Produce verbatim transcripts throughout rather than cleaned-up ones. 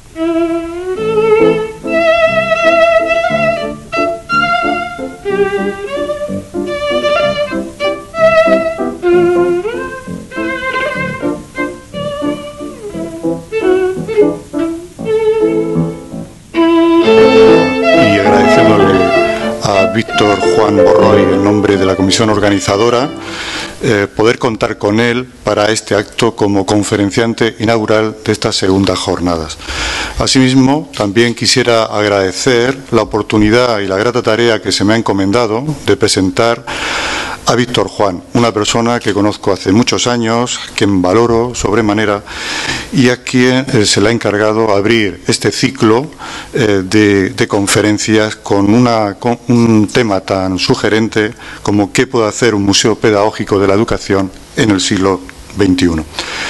Víctor Juan Borroy, en nombre de la comisión organizadora, eh, poder contar con él para este acto como conferenciante inaugural de estas segundas jornadas. Asimismo, también quisiera agradecer la oportunidad y la grata tarea que se me ha encomendado de presentar a Víctor Juan, una persona que conozco hace muchos años, quien valoro sobremanera y a quien eh, se le ha encargado abrir este ciclo eh, de, de conferencias con, una, con un tema tan sugerente como qué puede hacer un museo pedagógico de la educación en el siglo veintiuno.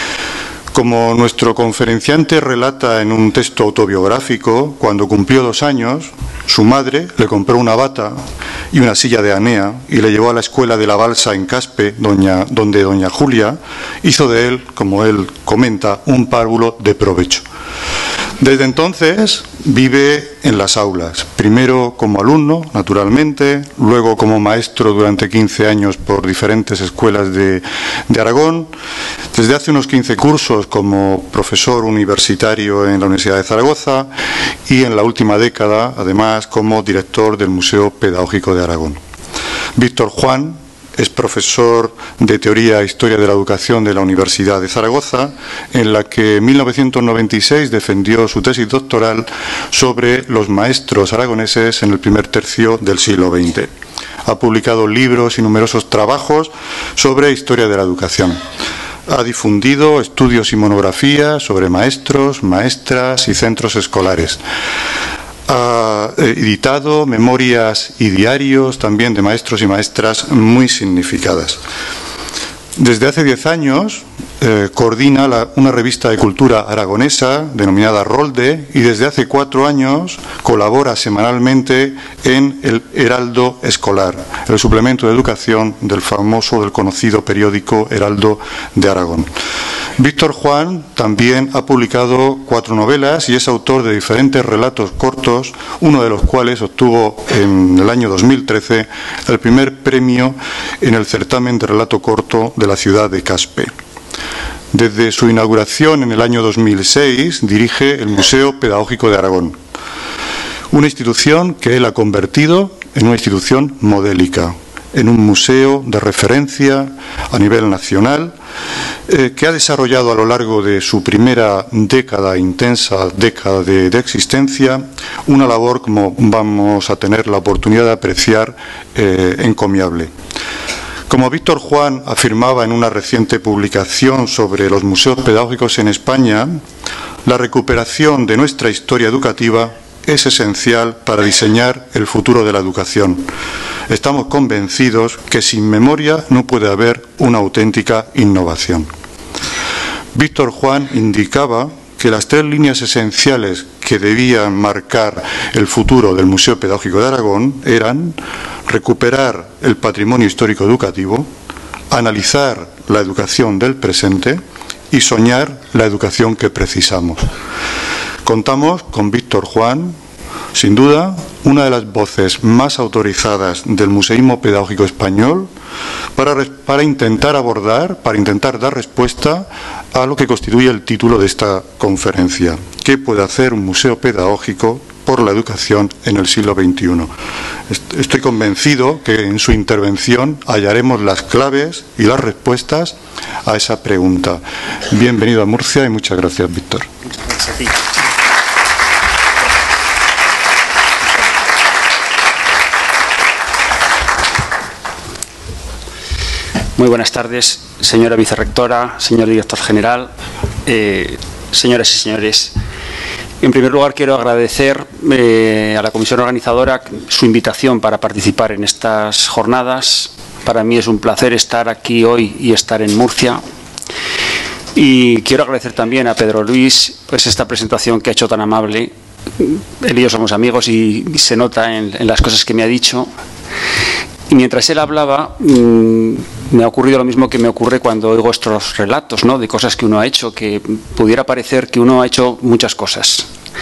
Como nuestro conferenciante relata en un texto autobiográfico, cuando cumplió dos años, su madre le compró una bata y una silla de Anea y le llevó a la escuela de la Balsa en Caspe, doña, donde doña Julia hizo de él, como él comenta, un párvulo de provecho. Desde entonces vive en las aulas, primero como alumno, naturalmente, luego como maestro durante quince años por diferentes escuelas de, de Aragón, desde hace unos quince cursos como profesor universitario en la Universidad de Zaragoza y en la última década, además, como director del Museo Pedagógico de Aragón. Víctor Juan es profesor de Teoría e Historia de la Educación de la Universidad de Zaragoza, en la que en mil novecientos noventa y seis defendió su tesis doctoral sobre los maestros aragoneses en el primer tercio del siglo veinte. Ha publicado libros y numerosos trabajos sobre historia de la educación. Ha difundido estudios y monografías sobre maestros, maestras y centros escolares. Ha editado memorias y diarios también de maestros y maestras muy significadas. Desde hace diez años eh, coordina la, una revista de cultura aragonesa denominada Rolde y desde hace cuatro años colabora semanalmente en el Heraldo Escolar, el suplemento de educación del famoso, del conocido periódico Heraldo de Aragón. Víctor Juan también ha publicado cuatro novelas y es autor de diferentes relatos cortos, uno de los cuales obtuvo en el año dos mil trece el primer premio en el certamen de relato corto de la ciudad de Caspe. Desde su inauguración en el año dos mil seis dirige el Museo Pedagógico de Aragón, una institución que él ha convertido en una institución modélica, en un museo de referencia a nivel nacional, eh, que ha desarrollado a lo largo de su primera década, intensa década de, de existencia, una labor, como vamos a tener la oportunidad de apreciar, eh, encomiable. Como Víctor Juan afirmaba en una reciente publicación sobre los museos pedagógicos en España, la recuperación de nuestra historia educativa es esencial para diseñar el futuro de la educación. Estamos convencidos que sin memoria no puede haber una auténtica innovación. Víctor Juan indicaba que las tres líneas esenciales que debían marcar el futuro del Museo Pedagógico de Aragón eran recuperar el patrimonio histórico educativo, analizar la educación del presente y soñar la educación que precisamos. Contamos con Víctor Juan, sin duda, una de las voces más autorizadas del museísmo pedagógico español para, para intentar abordar, para intentar dar respuesta a lo que constituye el título de esta conferencia. ¿Qué puede hacer un museo pedagógico por la educación en el siglo veintiuno? Estoy convencido que en su intervención hallaremos las claves y las respuestas a esa pregunta. Bienvenido a Murcia y muchas gracias, Víctor. Muchas gracias a ti. Muy buenas tardes, señora vicerrectora, señor director general, eh, señoras y señores. En primer lugar, quiero agradecer eh, a la comisión organizadora su invitación para participar en estas jornadas. Para mí es un placer estar aquí hoy y estar en Murcia. Y quiero agradecer también a Pedro Luis pues, esta presentación que ha hecho tan amable. Él y yo somos amigos y, y se nota en, en las cosas que me ha dicho. Y mientras él hablaba, mmm, me ha ocurrido lo mismo que me ocurre cuando oigo estos relatos, ¿no?, de cosas que uno ha hecho, que pudiera parecer que uno ha hecho muchas cosas.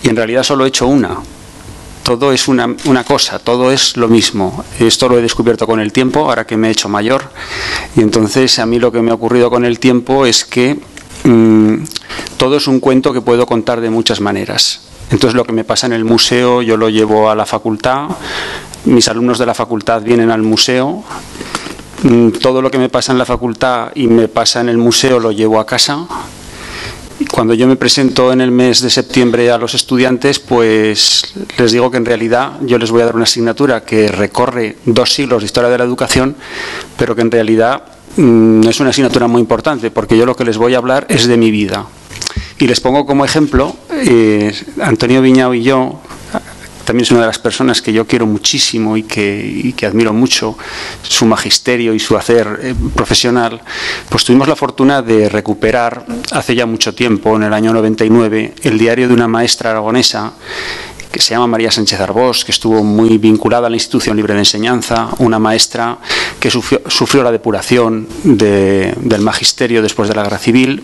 y en realidad solo he hecho una. Todo es una, una cosa, todo es lo mismo. Esto lo he descubierto con el tiempo, ahora que me he hecho mayor, y entonces a mí lo que me ha ocurrido con el tiempo es que mmm, todo es un cuento que puedo contar de muchas maneras. Entonces lo que me pasa en el museo yo lo llevo a la facultad, mis alumnos de la facultad vienen al museo, todo lo que me pasa en la facultad y me pasa en el museo lo llevo a casa. Cuando yo me presento en el mes de septiembre a los estudiantes, pues les digo que en realidad yo les voy a dar una asignatura que recorre dos siglos de historia de la educación, pero que en realidad mmm, es una asignatura muy importante, porque yo lo que les voy a hablar es de mi vida. Y les pongo como ejemplo, eh, Antonio Viñao y yo, también es una de las personas que yo quiero muchísimo y que, y que admiro mucho, su magisterio y su hacer eh, profesional, pues tuvimos la fortuna de recuperar hace ya mucho tiempo, en el año noventa y nueve, el diario de una maestra aragonesa que se llama María Sánchez Arbós, que estuvo muy vinculada a la Institución Libre de Enseñanza, una maestra que sufrió, sufrió la depuración de, del magisterio después de la Guerra Civil,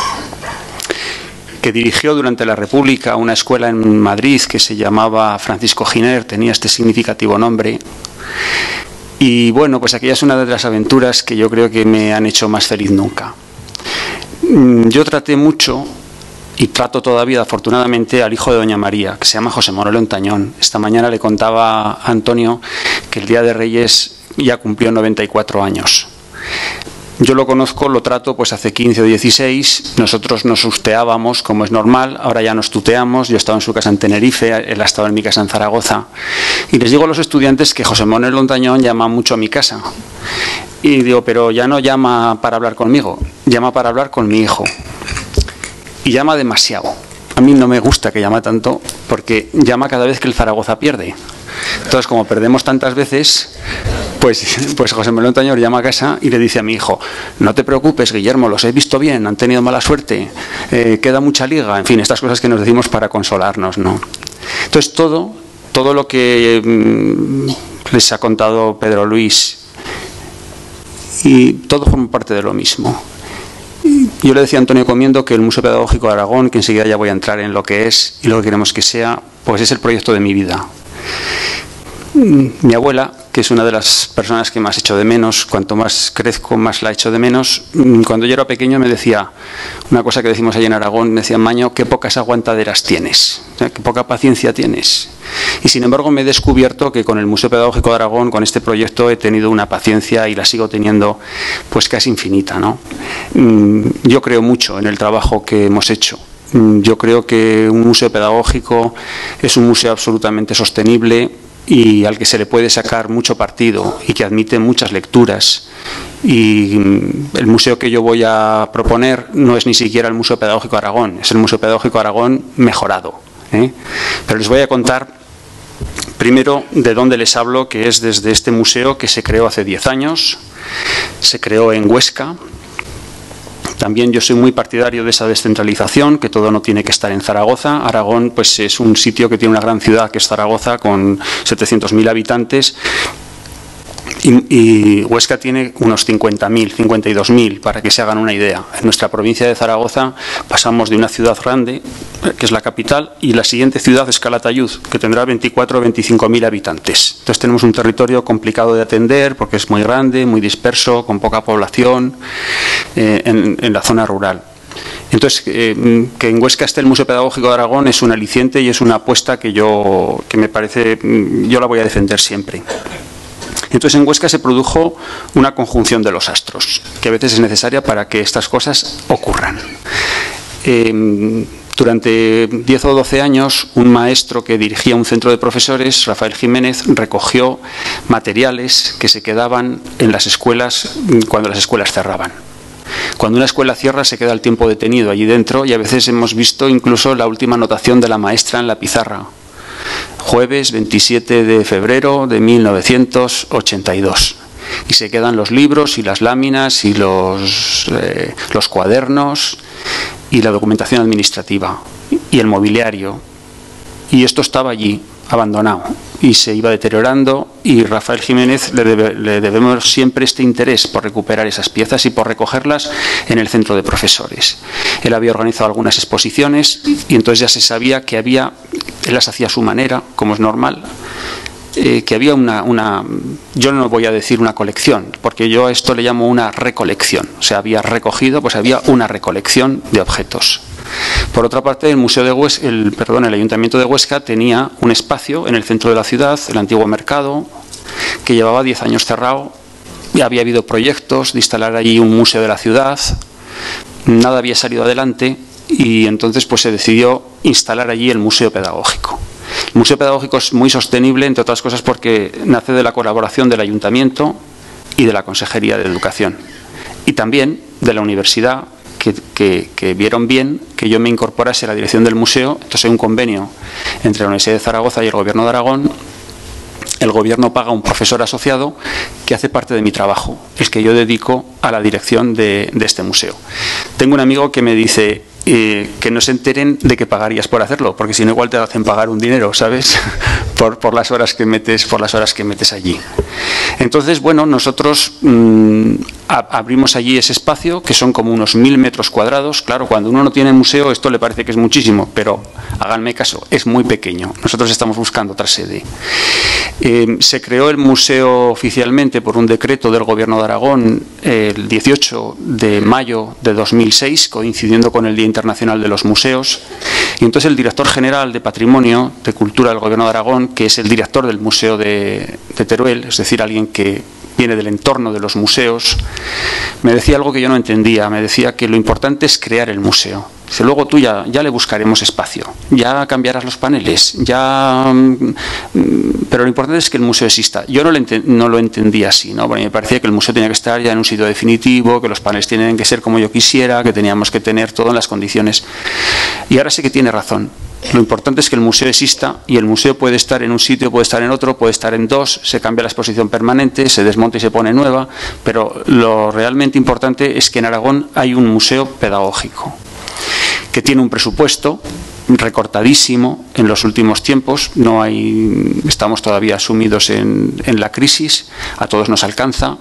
que dirigió durante la República una escuela en Madrid que se llamaba Francisco Giner, tenía este significativo nombre. Y bueno, pues aquella es una de las aventuras que yo creo que me han hecho más feliz nunca. Yo traté mucho, y trato todavía afortunadamente, al hijo de doña María, que se llama José Manuel Ontañón. Esta mañana le contaba a Antonio que el día de Reyes ya cumplió noventa y cuatro años. Yo lo conozco, lo trato pues hace quince o dieciséis, nosotros nos usteábamos como es normal, ahora ya nos tuteamos, yo he estado en su casa en Tenerife, él ha estado en mi casa en Zaragoza, y les digo a los estudiantes que José Manuel Ontañón llama mucho a mi casa, y digo, pero ya no llama para hablar conmigo, llama para hablar con mi hijo, y llama demasiado. A mí no me gusta que llama tanto, porque llama cada vez que el Zaragoza pierde. Entonces, como perdemos tantas veces, pues, pues José Manuel Ontañón llama a casa y le dice a mi hijo, no te preocupes, Guillermo, los he visto bien, han tenido mala suerte, eh, queda mucha liga, en fin, estas cosas que nos decimos para consolarnos, ¿no? Entonces, todo, todo lo que mmm, les ha contado Pedro Luis, y todo forma parte de lo mismo. Yo le decía a Antonio Comiendo que el Museo Pedagógico de Aragón, que enseguida ya voy a entrar en lo que es y lo que queremos que sea, pues es el proyecto de mi vida. Mi abuela, que es una de las personas que más echo de menos, cuanto más crezco, más la echo de menos, cuando yo era pequeño me decía, una cosa que decimos allí en Aragón, me decía, Maño, qué pocas aguantaderas tienes, o sea, qué poca paciencia tienes. Y sin embargo me he descubierto que con el Museo Pedagógico de Aragón, con este proyecto, he tenido una paciencia y la sigo teniendo pues casi infinita, ¿no? Yo creo mucho en el trabajo que hemos hecho. Yo creo que un museo pedagógico es un museo absolutamente sostenible y al que se le puede sacar mucho partido y que admite muchas lecturas. Y el museo que yo voy a proponer no es ni siquiera el Museo Pedagógico Aragón, es el Museo Pedagógico Aragón mejorado, ¿eh? Pero les voy a contar primero de dónde les hablo, que es desde este museo que se creó hace diez años, se creó en Huesca. También yo soy muy partidario de esa descentralización, que todo no tiene que estar en Zaragoza. Aragón pues, es un sitio que tiene una gran ciudad, que es Zaragoza, con setecientos mil habitantes. Y, y Huesca tiene unos cincuenta mil, cincuenta y dos mil, para que se hagan una idea. En nuestra provincia de Zaragoza pasamos de una ciudad grande, que es la capital, y la siguiente ciudad es Calatayud, que tendrá veinticuatro o veinticinco mil habitantes. Entonces tenemos un territorio complicado de atender, porque es muy grande, muy disperso, con poca población, eh, en, en la zona rural. Entonces, eh, que en Huesca esté el Museo Pedagógico de Aragón es un aliciente y es una apuesta que yo, que me parece, yo la voy a defender siempre. Entonces en Huesca se produjo una conjunción de los astros, que a veces es necesaria para que estas cosas ocurran. Eh, durante diez o doce años, un maestro que dirigía un centro de profesores, Rafael Jiménez, recogió materiales que se quedaban en las escuelas cuando las escuelas cerraban. Cuando una escuela cierra se queda el tiempo detenido allí dentro y a veces hemos visto incluso la última anotación de la maestra en la pizarra. Jueves veintisiete de febrero de mil novecientos ochenta y dos. Y se quedan los libros y las láminas y los, eh, los cuadernos y la documentación administrativa y el mobiliario. Y esto estaba allí, abandonado. y se iba deteriorando, y Rafael Jiménez le, debe, le debemos siempre este interés por recuperar esas piezas y por recogerlas en el centro de profesores. Él había organizado algunas exposiciones y entonces ya se sabía que había, él las hacía a su manera, como es normal, eh, que había una, una, yo no voy a decir una colección, porque yo a esto le llamo una recolección, o sea, había recogido, pues había una recolección de objetos. Por otra parte, el Museo de Huesca, el, perdón, el Ayuntamiento de Huesca tenía un espacio en el centro de la ciudad, el antiguo mercado, que llevaba diez años cerrado, y había habido proyectos de instalar allí un museo de la ciudad, nada había salido adelante, y entonces pues se decidió instalar allí el Museo Pedagógico. El Museo Pedagógico es muy sostenible, entre otras cosas porque nace de la colaboración del Ayuntamiento y de la Consejería de Educación, y también de la Universidad, Que, que, que vieron bien que yo me incorporase a la dirección del museo. Entonces hay un convenio entre la Universidad de Zaragoza y el Gobierno de Aragón. El Gobierno paga un profesor asociado que hace parte de mi trabajo, el que yo dedico a la dirección de, de este museo. Tengo un amigo que me dice eh, que no se enteren de que pagarías por hacerlo, porque si no igual te hacen pagar un dinero, ¿sabes? por, por las horas que metes, por las horas que metes allí. Entonces, bueno, nosotros mmm, abrimos allí ese espacio, que son como unos mil metros cuadrados. Claro, cuando uno no tiene museo, esto le parece que es muchísimo, pero háganme caso, es muy pequeño. Nosotros estamos buscando otra sede. Eh, se creó el museo oficialmente por un decreto del Gobierno de Aragón eh, el dieciocho de mayo de dos mil seis, coincidiendo con el Día Internacional de los Museos. Y entonces el director general de Patrimonio, de Cultura del Gobierno de Aragón, que es el director del Museo de, de Teruel, es decir, alguien que viene del entorno de los museos, me decía algo que yo no entendía. Me decía que lo importante es crear el museo. Dice, luego tú ya, ya le buscaremos espacio, ya cambiarás los paneles, ya, pero lo importante es que el museo exista. Yo no lo, no lo entendía así, ¿no? Porque me parecía que el museo tenía que estar ya en un sitio definitivo, que los paneles tienen que ser como yo quisiera, que teníamos que tener todo en las condiciones. Y ahora sé que tiene razón. Lo importante es que el museo exista, y el museo puede estar en un sitio, puede estar en otro, puede estar en dos, se cambia la exposición permanente, se desmonta y se pone nueva, pero lo realmente importante es que en Aragón hay un museo pedagógico que tiene un presupuesto recortadísimo en los últimos tiempos. No hay, estamos todavía sumidos en, en la crisis, a todos nos alcanza,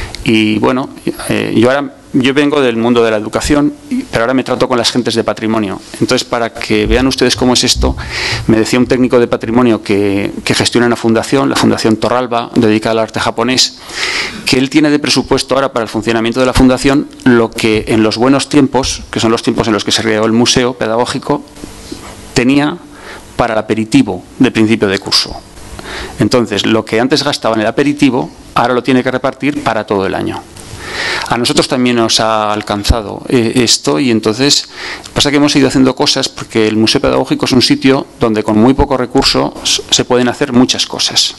y bueno, eh, yo ahora yo vengo del mundo de la educación, pero ahora me trato con las gentes de patrimonio. Entonces, para que vean ustedes cómo es esto, me decía un técnico de patrimonio que, que gestiona una fundación, la Fundación Torralba, dedicada al arte japonés, que él tiene de presupuesto ahora para el funcionamiento de la fundación lo que en los buenos tiempos, que son los tiempos en los que se creó el museo pedagógico, tenía para el aperitivo de principio de curso. Entonces, lo que antes gastaba en el aperitivo, ahora lo tiene que repartir para todo el año. A nosotros también nos ha alcanzado eh, esto, y entonces pasa que hemos ido haciendo cosas, porque el Museo Pedagógico es un sitio donde con muy pocos recursos se pueden hacer muchas cosas.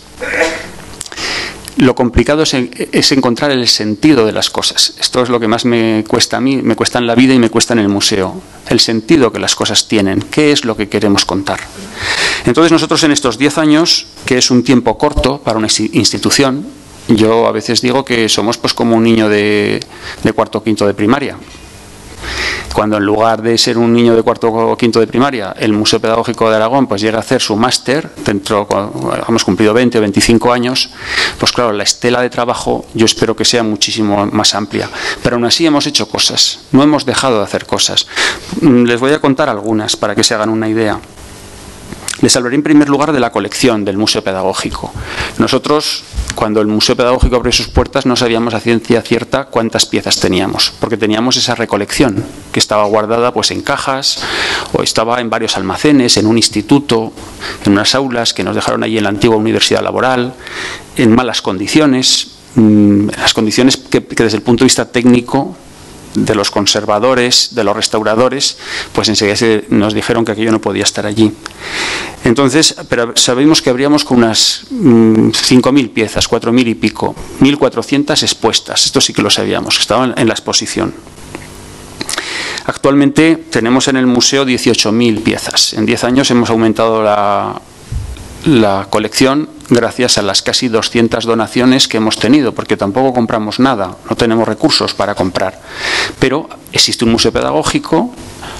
Lo complicado es, es encontrar el sentido de las cosas. Esto es lo que más me cuesta a mí, me cuesta en la vida y me cuesta en el museo. El sentido que las cosas tienen, qué es lo que queremos contar. Entonces nosotros en estos diez años, que es un tiempo corto para una institución, yo a veces digo que somos pues como un niño de, de cuarto o quinto de primaria. Cuando en lugar de ser un niño de cuarto o quinto de primaria, el Museo Pedagógico de Aragón pues llega a hacer su máster, dentro, hemos cumplido veinte o veinticinco años, pues claro, la estela de trabajo yo espero que sea muchísimo más amplia. Pero aún así hemos hecho cosas, no hemos dejado de hacer cosas. Les voy a contar algunas para que se hagan una idea. Les hablaré en primer lugar de la colección del Museo Pedagógico. Nosotros, cuando el Museo Pedagógico abrió sus puertas, no sabíamos a ciencia cierta cuántas piezas teníamos, porque teníamos esa recolección que estaba guardada pues en cajas, o estaba en varios almacenes, en un instituto, en unas aulas que nos dejaron allí en la antigua universidad laboral, en malas condiciones, en las condiciones que, que desde el punto de vista técnico de los conservadores, de los restauradores, pues enseguida se nos dijeron que aquello no podía estar allí. Entonces, pero sabemos que habríamos con unas mmm, cinco mil piezas, cuatro mil y pico, mil cuatrocientas expuestas. Esto sí que lo sabíamos, que estaban en la exposición. Actualmente tenemos en el museo dieciocho mil piezas. En diez años hemos aumentado la, la colección gracias a las casi doscientas donaciones que hemos tenido, porque tampoco compramos nada, no tenemos recursos para comprar. Pero existe un museo pedagógico,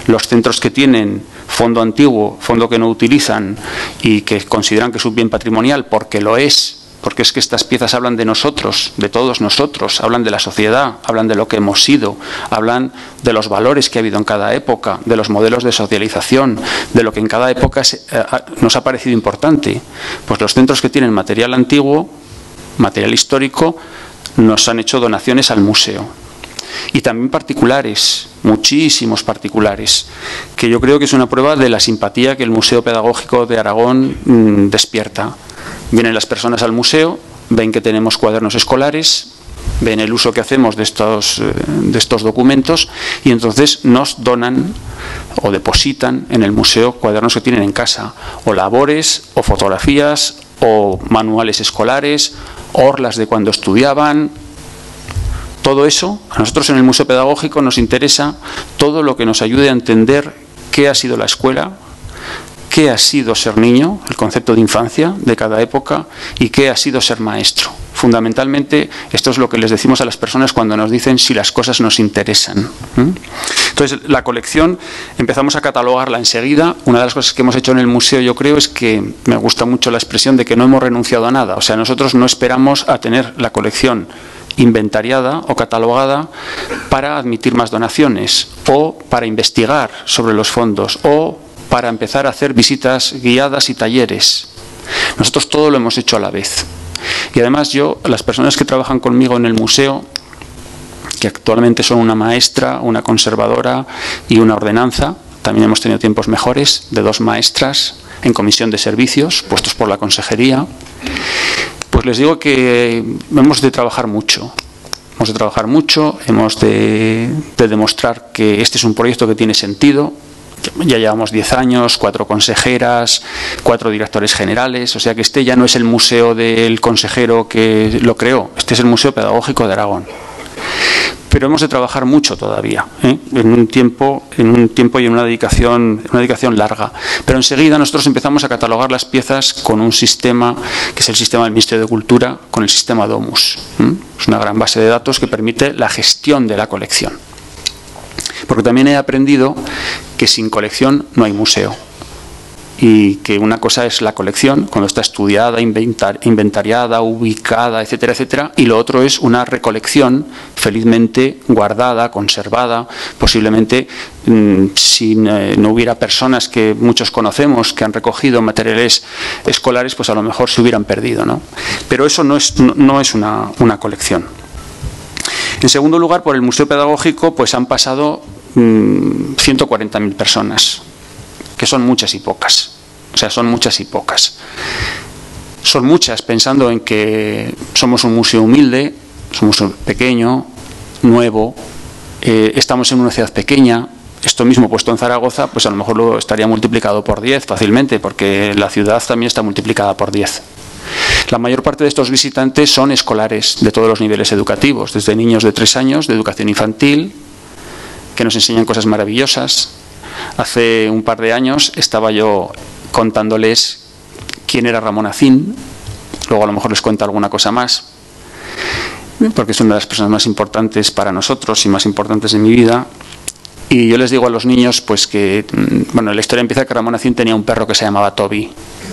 los centros que tienen fondo antiguo, fondo que no utilizan y que consideran que es un bien patrimonial, porque lo es, porque es que estas piezas hablan de nosotros, de todos nosotros, hablan de la sociedad, hablan de lo que hemos sido, hablan de los valores que ha habido en cada época, de los modelos de socialización, de lo que en cada época se, eh, nos ha parecido importante. Pues los centros que tienen material antiguo, material histórico, nos han hecho donaciones al museo. Y también particulares, muchísimos particulares, que yo creo que es una prueba de la simpatía que el Museo Pedagógico de Aragón mmm, despierta. Vienen las personas al museo, ven que tenemos cuadernos escolares, ven el uso que hacemos de estos, de estos documentos y entonces nos donan o depositan en el museo cuadernos que tienen en casa, o labores, o fotografías, o manuales escolares, orlas de cuando estudiaban. Todo eso, a nosotros en el Museo Pedagógico nos interesa todo lo que nos ayude a entender qué ha sido la escuela, qué ha sido ser niño, el concepto de infancia de cada época, y qué ha sido ser maestro. Fundamentalmente, esto es lo que les decimos a las personas cuando nos dicen si las cosas nos interesan. Entonces, la colección empezamos a catalogarla enseguida. Una de las cosas que hemos hecho en el museo, yo creo, es que me gusta mucho la expresión de que no hemos renunciado a nada. O sea, nosotros no esperamos a tener la colección inventariada o catalogada para admitir más donaciones, o para investigar sobre los fondos, o para empezar a hacer visitas guiadas y talleres. Nosotros todo lo hemos hecho a la vez. Y además yo, las personas que trabajan conmigo en el museo, que actualmente son una maestra, una conservadora y una ordenanza, también hemos tenido tiempos mejores de dos maestras en comisión de servicios, puestos por la consejería, pues les digo que hemos de trabajar mucho. Hemos de trabajar mucho, hemos de, de demostrar que este es un proyecto que tiene sentido. Ya llevamos diez años, cuatro consejeras, cuatro directores generales, o sea que este ya no es el museo del consejero que lo creó, este es el Museo Pedagógico de Aragón. Pero hemos de trabajar mucho todavía, ¿eh? en un tiempo, en un tiempo y en una dedicación, una dedicación larga. Pero enseguida nosotros empezamos a catalogar las piezas con un sistema que es el sistema del Ministerio de Cultura, con el sistema Domus. ¿eh? Es una gran base de datos que permite la gestión de la colección. Porque también he aprendido que sin colección no hay museo. Y que una cosa es la colección, cuando está estudiada, inventar, inventariada, ubicada, etcétera, etcétera, y lo otro es una recolección felizmente guardada, conservada, posiblemente mmm, si eh, no hubiera personas que muchos conocemos que han recogido materiales escolares, pues a lo mejor se hubieran perdido, ¿no? Pero eso no es, no, no es una, una colección. En segundo lugar, por el Museo Pedagógico pues han pasado mmm, ciento cuarenta mil personas, que son muchas y pocas. O sea, son muchas y pocas. Son muchas pensando en que somos un museo humilde, somos un museo pequeño, nuevo, eh, estamos en una ciudad pequeña. Esto mismo puesto en Zaragoza, pues a lo mejor lo estaría multiplicado por diez fácilmente, porque la ciudad también está multiplicada por diez. La mayor parte de estos visitantes son escolares de todos los niveles educativos, desde niños de tres años de educación infantil, que nos enseñan cosas maravillosas. Hace un par de años estaba yo contándoles quién era Ramón Acín, luego a lo mejor les cuento alguna cosa más, porque es una de las personas más importantes para nosotros y más importantes de mi vida. Y yo les digo a los niños pues que, bueno, la historia empieza que Ramón Acín tenía un perro que se llamaba Toby.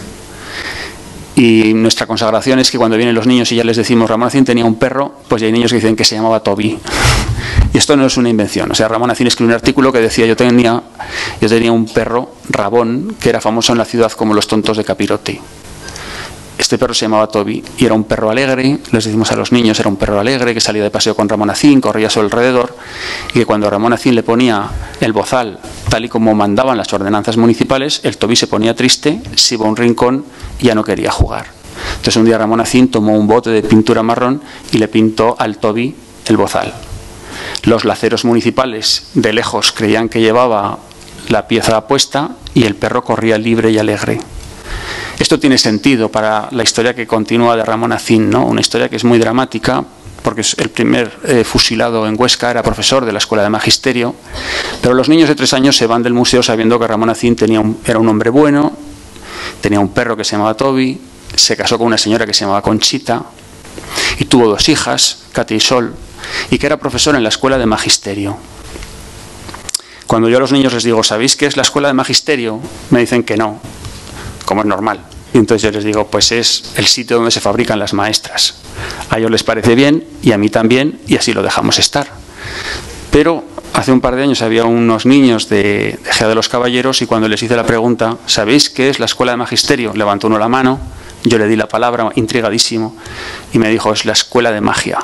Y nuestra consagración es que cuando vienen los niños y ya les decimos Ramón Acín tenía un perro, pues ya hay niños que dicen que se llamaba Toby. Y esto no es una invención. O sea, Ramón Acín escribió un artículo que decía yo tenía, yo tenía un perro, Rabón, que era famoso en la ciudad como los tontos de Capirote. Este perro se llamaba Toby y era un perro alegre, les decimos a los niños, era un perro alegre que salía de paseo con Ramón Acín, corría a su alrededor, y que cuando Ramón Acín le ponía el bozal tal y como mandaban las ordenanzas municipales, el Toby se ponía triste, se iba a un rincón y ya no quería jugar. Entonces un día Ramón Acín tomó un bote de pintura marrón y le pintó al Toby el bozal. Los laceros municipales de lejos creían que llevaba la pieza puesta y el perro corría libre y alegre. Esto tiene sentido para la historia que continúa de Ramón Acín, ¿no? Una historia que es muy dramática, porque es el primer eh, fusilado en Huesca, era profesor de la Escuela de Magisterio, pero los niños de tres años se van del museo sabiendo que Ramón Acín tenía un, era un hombre bueno, tenía un perro que se llamaba Toby, se casó con una señora que se llamaba Conchita y tuvo dos hijas, Katia y Sol, y que era profesor en la Escuela de Magisterio. Cuando yo a los niños les digo, ¿sabéis qué es la escuela de magisterio? Me dicen que no, como es normal. Y entonces yo les digo, pues es el sitio donde se fabrican las maestras. A ellos les parece bien y a mí también, y así lo dejamos estar. Pero hace un par de años había unos niños de, de Gea de los Caballeros y cuando les hice la pregunta, ¿sabéis qué es la escuela de magisterio? Levantó uno la mano, yo le di la palabra, intrigadísimo, y me dijo, es la escuela de magia.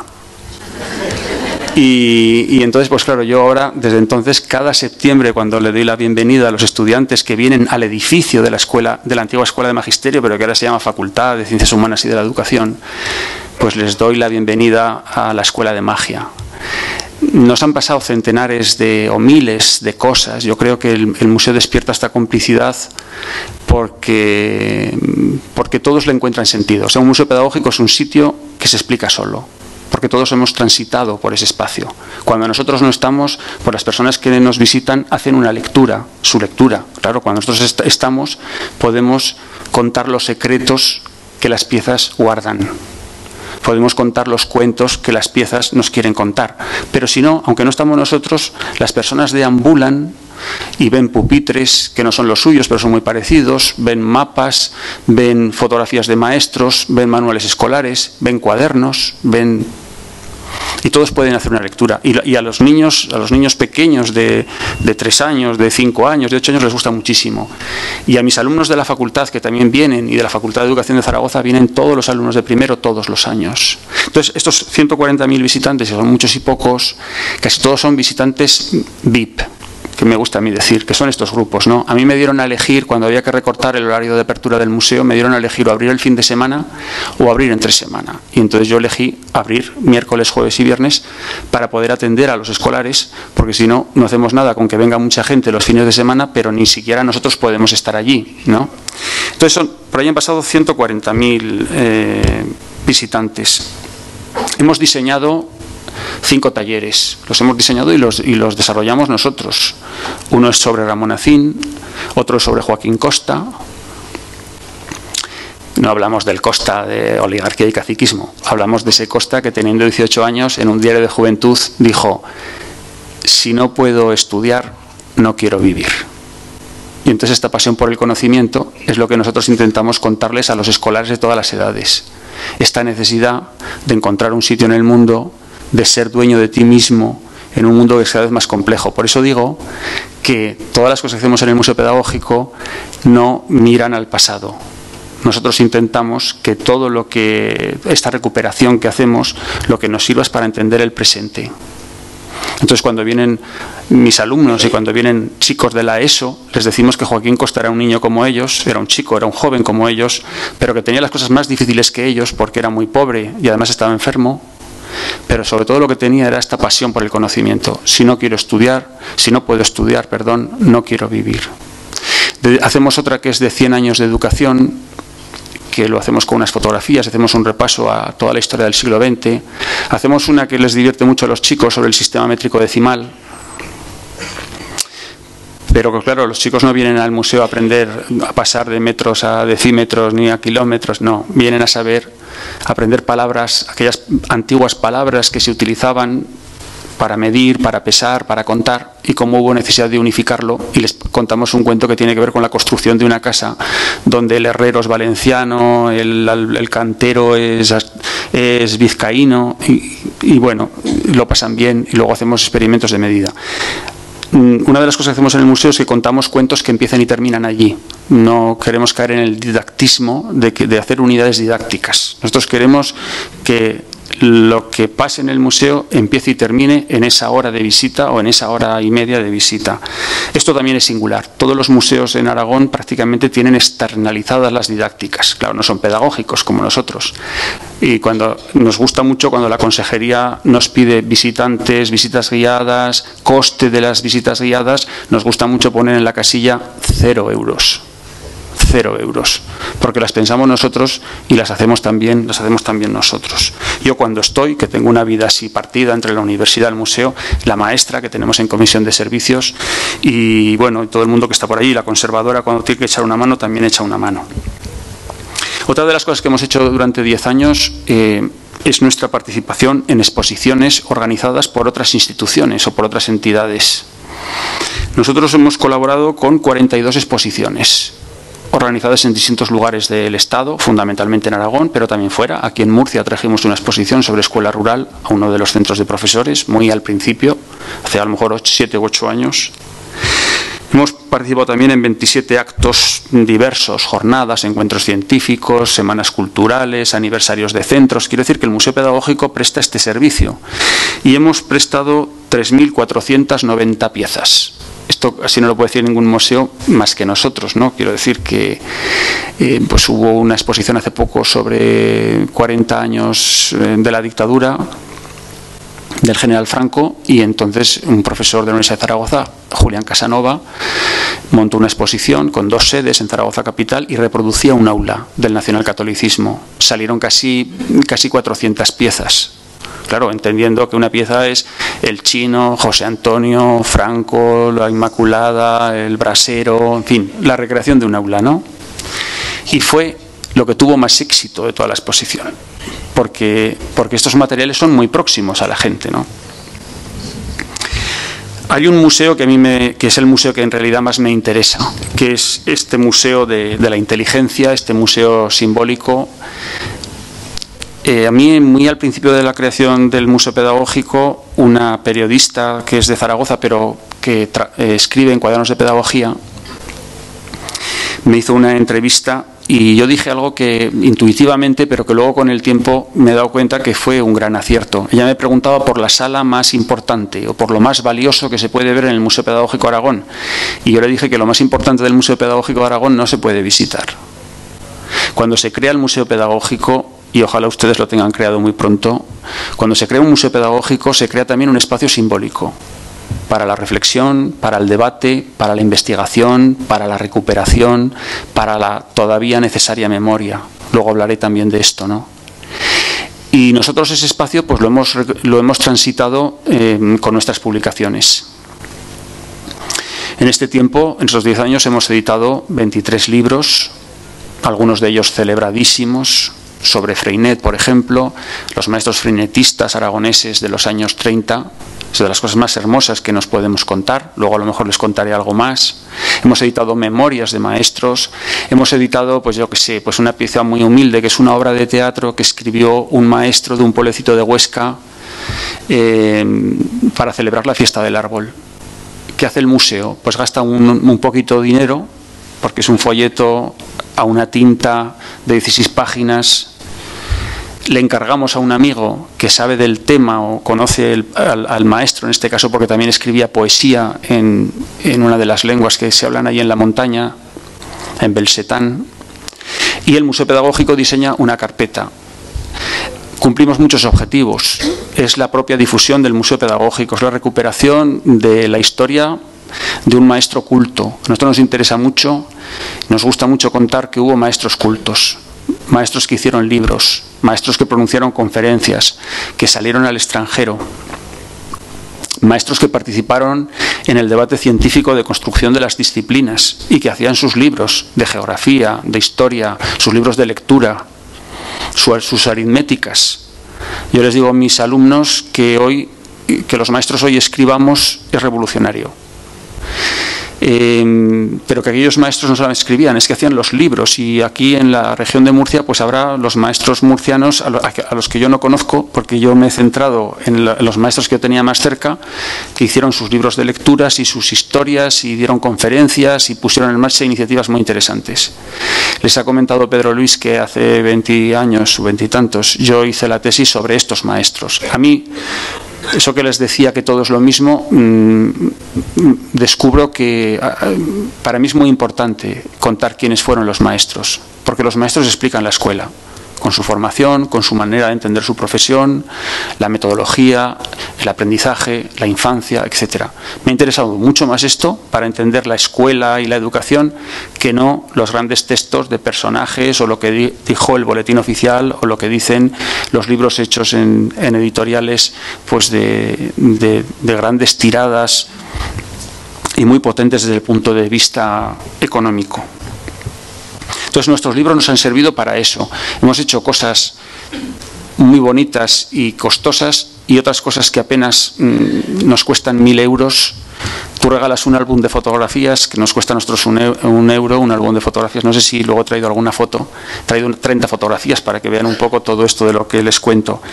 Y, y entonces, pues claro, yo ahora, desde entonces, cada septiembre, cuando le doy la bienvenida a los estudiantes que vienen al edificio de la escuela, de la antigua Escuela de Magisterio, pero que ahora se llama Facultad de Ciencias Humanas y de la Educación, pues les doy la bienvenida a la Escuela de Magia. Nos han pasado centenares de, o miles de cosas. Yo creo que el, el museo despierta esta complicidad porque, porque todos le encuentran sentido. O sea, un museo pedagógico es un sitio que se explica solo, porque todos hemos transitado por ese espacio. Cuando nosotros no estamos, pues las personas que nos visitan hacen una lectura, su lectura. Claro, cuando nosotros est- estamos, podemos contar los secretos que las piezas guardan. Podemos contar los cuentos que las piezas nos quieren contar. Pero si no, aunque no estamos nosotros, las personas deambulan y ven pupitres que no son los suyos, pero son muy parecidos, ven mapas, ven fotografías de maestros, ven manuales escolares, ven cuadernos, ven... Y todos pueden hacer una lectura. Y, y a los niños, a los niños pequeños de, de tres años, de cinco años, de ocho años les gusta muchísimo. Y a mis alumnos de la facultad, que también vienen, y de la Facultad de Educación de Zaragoza, vienen todos los alumnos de primero todos los años. Entonces, estos ciento cuarenta mil visitantes, que son muchos y pocos, casi todos son visitantes V I P, que me gusta a mí decir, que son estos grupos, ¿no? A mí me dieron a elegir, cuando había que recortar el horario de apertura del museo, me dieron a elegir o abrir el fin de semana o abrir entre semana. Y entonces yo elegí abrir miércoles, jueves y viernes para poder atender a los escolares, porque si no, no hacemos nada con que venga mucha gente los fines de semana, pero ni siquiera nosotros podemos estar allí, ¿no? Entonces, son, por ahí han pasado ciento cuarenta mil eh, visitantes. Hemos diseñado cinco talleres, los hemos diseñado y los, y los desarrollamos nosotros. Uno es sobre Ramón Acín, otro es sobre Joaquín Costa. No hablamos del Costa de oligarquía y caciquismo, hablamos de ese Costa que teniendo dieciocho años en un diario de juventud dijo: si no puedo estudiar, no quiero vivir. Y entonces esta pasión por el conocimiento es lo que nosotros intentamos contarles a los escolares de todas las edades. Esta necesidad de encontrar un sitio en el mundo, de ser dueño de ti mismo en un mundo que es cada vez más complejo. Por eso digo que todas las cosas que hacemos en el Museo Pedagógico no miran al pasado. Nosotros intentamos que todo lo que, esta recuperación que hacemos, lo que nos sirva es para entender el presente. Entonces, cuando vienen mis alumnos y cuando vienen chicos de la ESO, les decimos que Joaquín Costa era un niño como ellos, era un chico, era un joven como ellos, pero que tenía las cosas más difíciles que ellos porque era muy pobre y además estaba enfermo. Pero sobre todo lo que tenía era esta pasión por el conocimiento. Si no quiero estudiar, si no puedo estudiar, perdón, no quiero vivir. De, hacemos otra que es de cien años de educación, que lo hacemos con unas fotografías, hacemos un repaso a toda la historia del siglo veinte. Hacemos una que les divierte mucho a los chicos sobre el sistema métrico decimal. Pero claro, los chicos no vienen al museo a aprender a pasar de metros a decímetros ni a kilómetros, no, vienen a saber, a aprender palabras, aquellas antiguas palabras que se utilizaban para medir, para pesar, para contar, y cómo hubo necesidad de unificarlo, y les contamos un cuento que tiene que ver con la construcción de una casa donde el herrero es valenciano, el, el cantero es, es vizcaíno, y, y bueno, lo pasan bien, y luego hacemos experimentos de medida. Una de las cosas que hacemos en el museo es que contamos cuentos que empiezan y terminan allí. No queremos caer en el didactismo de, que, de hacer unidades didácticas. Nosotros queremos que lo que pase en el museo empiece y termine en esa hora de visita o en esa hora y media de visita. Esto también es singular. Todos los museos en Aragón prácticamente tienen externalizadas las didácticas. Claro, no son pedagógicos como nosotros. Y cuando nos gusta mucho cuando la consejería nos pide visitantes, visitas guiadas, coste de las visitas guiadas, nos gusta mucho poner en la casilla cero euros. Cero euros, porque las pensamos nosotros y las hacemos también, las hacemos también nosotros. Yo cuando estoy, que tengo una vida así partida entre la universidad y el museo, la maestra que tenemos en comisión de servicios y bueno, todo el mundo que está por ahí, la conservadora cuando tiene que echar una mano también echa una mano. Otra de las cosas que hemos hecho durante diez años eh, es nuestra participación en exposiciones organizadas por otras instituciones o por otras entidades. Nosotros hemos colaborado con cuarenta y dos exposiciones, organizadas en distintos lugares del Estado, fundamentalmente en Aragón, pero también fuera. Aquí en Murcia trajimos una exposición sobre escuela rural a uno de los centros de profesores, muy al principio, hace a lo mejor siete u ocho años. Hemos participado también en veintisiete actos diversos, jornadas, encuentros científicos, semanas culturales, aniversarios de centros. Quiero decir que el Museo Pedagógico presta este servicio. Y hemos prestado tres mil cuatrocientas noventa piezas. Esto así no lo puede decir ningún museo más que nosotros, ¿no? Quiero decir que eh, pues hubo una exposición hace poco sobre cuarenta años eh, de la dictadura del general Franco, y entonces un profesor de la Universidad de Zaragoza, Julián Casanova, montó una exposición con dos sedes en Zaragoza capital y reproducía un aula del nacionalcatolicismo. Salieron casi, casi cuatrocientas piezas. Claro, entendiendo que una pieza es el Chino, José Antonio, Franco, la Inmaculada, el Brasero, en fin, la recreación de un aula, ¿no? Y fue lo que tuvo más éxito de toda la exposición, porque, porque estos materiales son muy próximos a la gente, ¿no? Hay un museo que a mí me, que es el museo que en realidad más me interesa, que es este museo de, de la inteligencia, este museo simbólico. Eh, a mí, muy al principio de la creación del Museo Pedagógico, una periodista que es de Zaragoza, pero que eh, escribe en Cuadernos de Pedagogía, me hizo una entrevista y yo dije algo que intuitivamente, pero que luego con el tiempo me he dado cuenta que fue un gran acierto. Ella me preguntaba por la sala más importante o por lo más valioso que se puede ver en el Museo Pedagógico de Aragón. Y yo le dije que lo más importante del Museo Pedagógico de Aragón no se puede visitar. Cuando se crea el Museo Pedagógico, y ojalá ustedes lo tengan creado muy pronto, cuando se crea un museo pedagógico se crea también un espacio simbólico para la reflexión, para el debate, para la investigación, para la recuperación, para la todavía necesaria memoria. Luego hablaré también de esto, ¿no? Y nosotros ese espacio pues lo hemos, lo hemos transitado eh, con nuestras publicaciones. En este tiempo, en estos diez años, hemos editado veintitrés libros, algunos de ellos celebradísimos, sobre Freinet, por ejemplo, los maestros freinetistas aragoneses de los años treinta, es de las cosas más hermosas que nos podemos contar. Luego a lo mejor les contaré algo más. Hemos editado memorias de maestros, hemos editado, pues yo qué sé, pues una pieza muy humilde que es una obra de teatro que escribió un maestro de un pueblecito de Huesca eh, para celebrar la fiesta del árbol. ¿Qué hace el museo? Pues gasta un, un poquito de dinero, porque es un folleto a una tinta de dieciséis páginas. Le encargamos a un amigo que sabe del tema o conoce el, al, al maestro, en este caso porque también escribía poesía en, en una de las lenguas que se hablan ahí en la montaña, en Belsetán, y el Museo Pedagógico diseña una carpeta. Cumplimos muchos objetivos. Es la propia difusión del Museo Pedagógico, es la recuperación de la historia de un maestro culto. A nosotros nos interesa mucho, nos gusta mucho contar que hubo maestros cultos, maestros que hicieron libros, maestros que pronunciaron conferencias, que salieron al extranjero, maestros que participaron en el debate científico de construcción de las disciplinas y que hacían sus libros de geografía, de historia, sus libros de lectura, sus aritméticas. Yo les digo a mis alumnos que hoy, que los maestros hoy escribamos es revolucionario. Eh, pero que aquellos maestros no solo escribían, es que hacían los libros, y aquí en la región de Murcia pues habrá los maestros murcianos a, lo, a los que yo no conozco, porque yo me he centrado en, la, en los maestros que yo tenía más cerca, que hicieron sus libros de lecturas y sus historias y dieron conferencias y pusieron en marcha iniciativas muy interesantes. Les ha comentado Pedro Luis que hace veinte años o veintitantos yo hice la tesis sobre estos maestros. A mí, eso que les decía que todo es lo mismo, mmm, descubro que para mí es muy importante contar quiénes fueron los maestros, porque los maestros explican la escuela, con su formación, con su manera de entender su profesión, la metodología, el aprendizaje, la infancia, etcétera. Me ha interesado mucho más esto para entender la escuela y la educación que no los grandes textos de personajes o lo que dijo el boletín oficial o lo que dicen los libros hechos en, en editoriales pues de, de, de grandes tiradas y muy potentes desde el punto de vista económico. Entonces nuestros libros nos han servido para eso. Hemos hecho cosas muy bonitas y costosas y otras cosas que apenas mmm, nos cuestan mil euros tú regalas un álbum de fotografías que nos cuesta a nosotros un, e un euro, un álbum de fotografías. No sé si luego he traído alguna foto. He traído treinta fotografías para que vean un poco todo esto de lo que les cuento.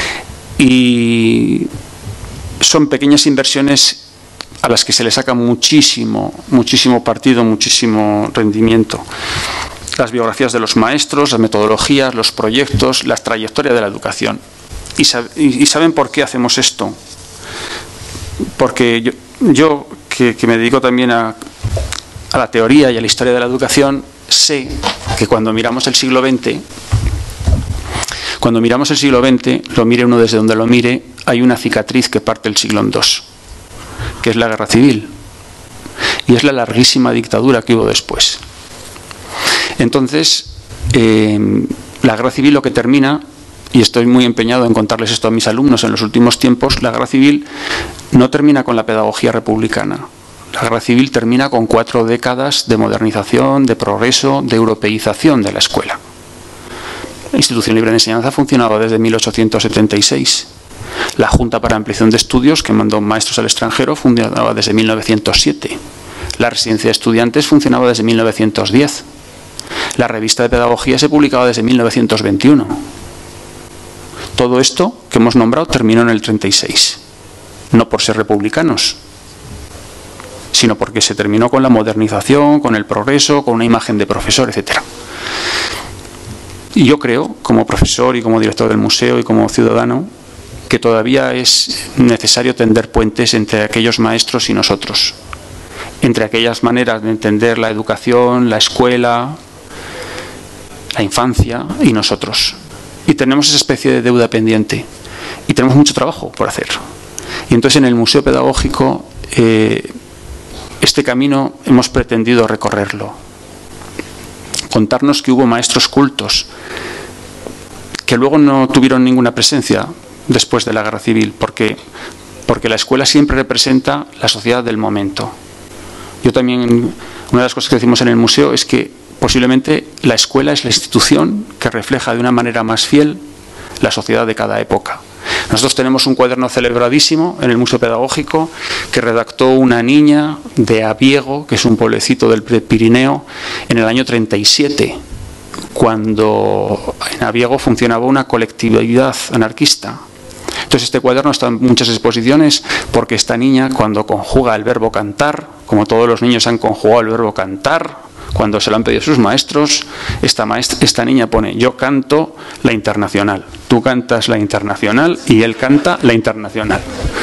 Y son pequeñas inversiones a las que se le saca muchísimo, muchísimo partido, muchísimo rendimiento. Las biografías de los maestros, las metodologías, los proyectos, la trayectoria de la educación. ¿Y, sab y saben por qué hacemos esto? Porque yo, yo que, que me dedico también a, a la teoría y a la historia de la educación, sé que cuando miramos el siglo veinte, cuando miramos el siglo veinte, lo mire uno desde donde lo mire, hay una cicatriz que parte el siglo en dos, que es la guerra civil, y es la larguísima dictadura que hubo después. Entonces, eh, la guerra civil lo que termina, y estoy muy empeñado en contarles esto a mis alumnos en los últimos tiempos, la guerra civil no termina con la pedagogía republicana. La guerra civil termina con cuatro décadas de modernización, de progreso, de europeización de la escuela. La Institución Libre de Enseñanza funcionaba desde mil ochocientos setenta y seis. La Junta para Ampliación de Estudios, que mandó maestros al extranjero, funcionaba desde mil novecientos siete. La Residencia de Estudiantes funcionaba desde mil novecientos diez. La Revista de Pedagogía se publicaba desde mil novecientos veintiuno. Todo esto que hemos nombrado terminó en el treinta y seis. No por ser republicanos, sino porque se terminó con la modernización, con el progreso, con una imagen de profesor, etcétera. Y yo creo, como profesor y como director del museo y como ciudadano, que todavía es necesario tender puentes entre aquellos maestros y nosotros, entre aquellas maneras de entender la educación, la escuela, la infancia y nosotros. Y tenemos esa especie de deuda pendiente y tenemos mucho trabajo por hacer. Y entonces en el Museo Pedagógico eh, este camino hemos pretendido recorrerlo. Contarnos que hubo maestros cultos que luego no tuvieron ninguna presencia después de la guerra civil, porque, porque la escuela siempre representa la sociedad del momento. Yo también, una de las cosas que decimos en el museo es que posiblemente la escuela es la institución que refleja de una manera más fiel la sociedad de cada época. Nosotros tenemos un cuaderno celebradísimo en el Museo Pedagógico que redactó una niña de Abiego, que es un pueblecito del Pirineo, en el año treinta y siete, cuando en Abiego funcionaba una colectividad anarquista. Entonces este cuaderno está en muchas exposiciones porque esta niña, cuando conjuga el verbo cantar, como todos los niños han conjugado el verbo cantar, cuando se lo han pedido sus maestros, esta, maestra, esta niña pone: yo canto la Internacional, tú cantas la Internacional y él canta la Internacional.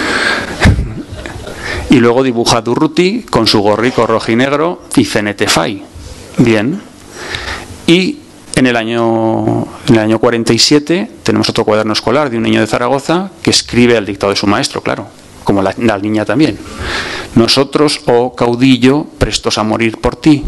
Y luego dibuja Durruti con su gorrico rojinegro y Fenetefai. Bien. Y en el año, en el año cuarenta y siete tenemos otro cuaderno escolar de un niño de Zaragoza que escribe al dictado de su maestro, claro, como la, la niña también. Nosotros, oh caudillo, prestos a morir por ti.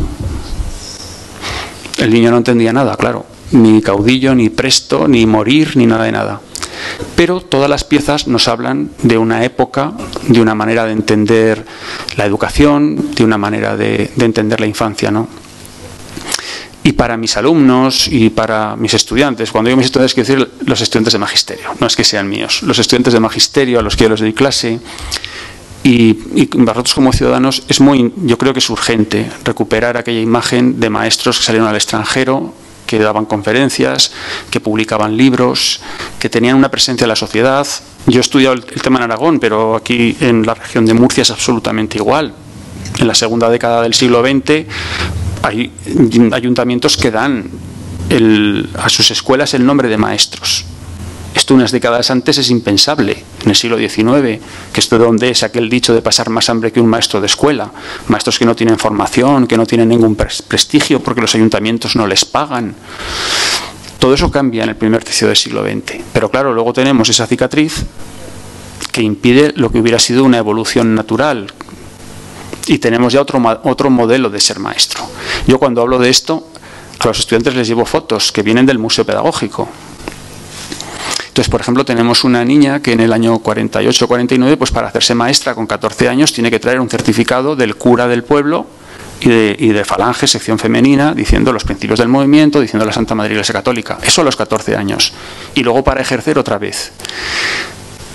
El niño no entendía nada, claro, ni caudillo, ni presto, ni morir, ni nada de nada. Pero todas las piezas nos hablan de una época, de una manera de entender la educación, de una manera de, de entender la infancia, ¿no? Y para mis alumnos y para mis estudiantes, cuando digo mis estudiantes quiero decir los estudiantes de magisterio, no es que sean míos, los estudiantes de magisterio a los que yo les doy clase, y, y nosotros como ciudadanos es muy, yo creo que es urgente recuperar aquella imagen de maestros que salieron al extranjero, que daban conferencias, que publicaban libros, que tenían una presencia en la sociedad. Yo he estudiado el, el tema en Aragón, pero aquí en la región de Murcia es absolutamente igual. En la segunda década del siglo veinte hay ayuntamientos que dan el, a sus escuelas el nombre de maestros. Esto unas décadas antes es impensable, en el siglo diecinueve, que esto de donde es aquel dicho de pasar más hambre que un maestro de escuela, maestros que no tienen formación, que no tienen ningún prestigio porque los ayuntamientos no les pagan. Todo eso cambia en el primer tercio del siglo veinte, pero claro, luego tenemos esa cicatriz que impide lo que hubiera sido una evolución natural y tenemos ya otro, otro modelo de ser maestro. Yo cuando hablo de esto, a los estudiantes les llevo fotos que vienen del Museo Pedagógico. Entonces, por ejemplo, tenemos una niña que en el año cuarenta y ocho cuarenta y nueve, pues para hacerse maestra con catorce años, tiene que traer un certificado del cura del pueblo y de, y de Falange, sección femenina, diciendo los principios del movimiento, diciendo la Santa Madre Iglesia Católica. Eso a los catorce años. Y luego para ejercer otra vez.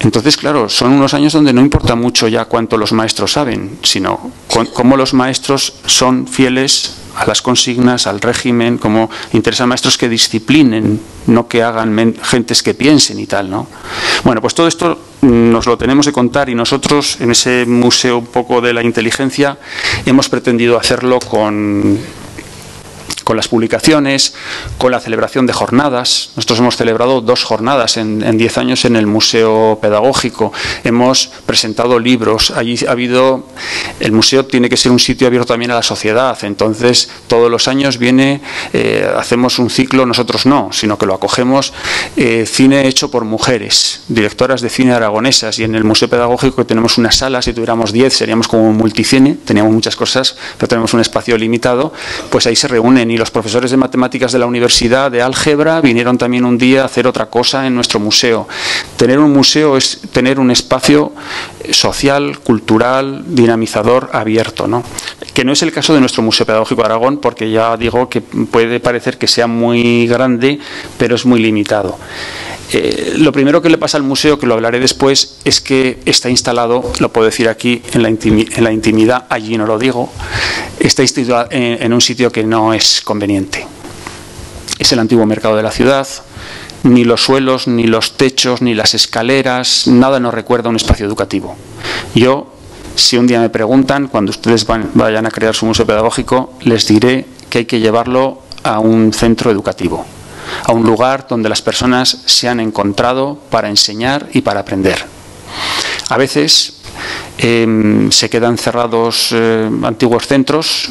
Entonces, claro, son unos años donde no importa mucho ya cuánto los maestros saben, sino cómo los maestros son fieles a las consignas, al régimen, cómo interesan maestros que disciplinen, no que hagan gentes que piensen y tal, ¿no? Bueno, pues todo esto nos lo tenemos que contar y nosotros en ese museo un poco de la inteligencia hemos pretendido hacerlo con... con las publicaciones, con la celebración de jornadas. Nosotros hemos celebrado dos jornadas en, en diez años en el Museo Pedagógico. Hemos presentado libros. Allí ha habido... El museo tiene que ser un sitio abierto también a la sociedad. Entonces, todos los años viene, eh, hacemos un ciclo, nosotros no, sino que lo acogemos, eh, cine hecho por mujeres, directoras de cine aragonesas. Y en el Museo Pedagógico tenemos una sala, si tuviéramos diez seríamos como un multicine, teníamos muchas cosas, pero tenemos un espacio limitado, pues ahí se reúnen. Y los profesores de matemáticas de la universidad, de álgebra, vinieron también un día a hacer otra cosa en nuestro museo. Tener un museo es tener un espacio social, cultural, dinamizador, abierto, ¿no? Que no es el caso de nuestro Museo Pedagógico de Aragón, porque ya digo que puede parecer que sea muy grande, pero es muy limitado. Eh, lo primero que le pasa al museo, que lo hablaré después, es que está instalado, lo puedo decir aquí, en la, intimi en la intimidad, allí no lo digo, está instalado en, en un sitio que no es conveniente. Es el antiguo mercado de la ciudad, ni los suelos, ni los techos, ni las escaleras, nada nos recuerda a un espacio educativo. Yo, si un día me preguntan, cuando ustedes van, vayan a crear su museo pedagógico, les diré que hay que llevarlo a un centro educativo, a un lugar donde las personas se han encontrado para enseñar y para aprender. A veces eh, se quedan cerrados eh, antiguos centros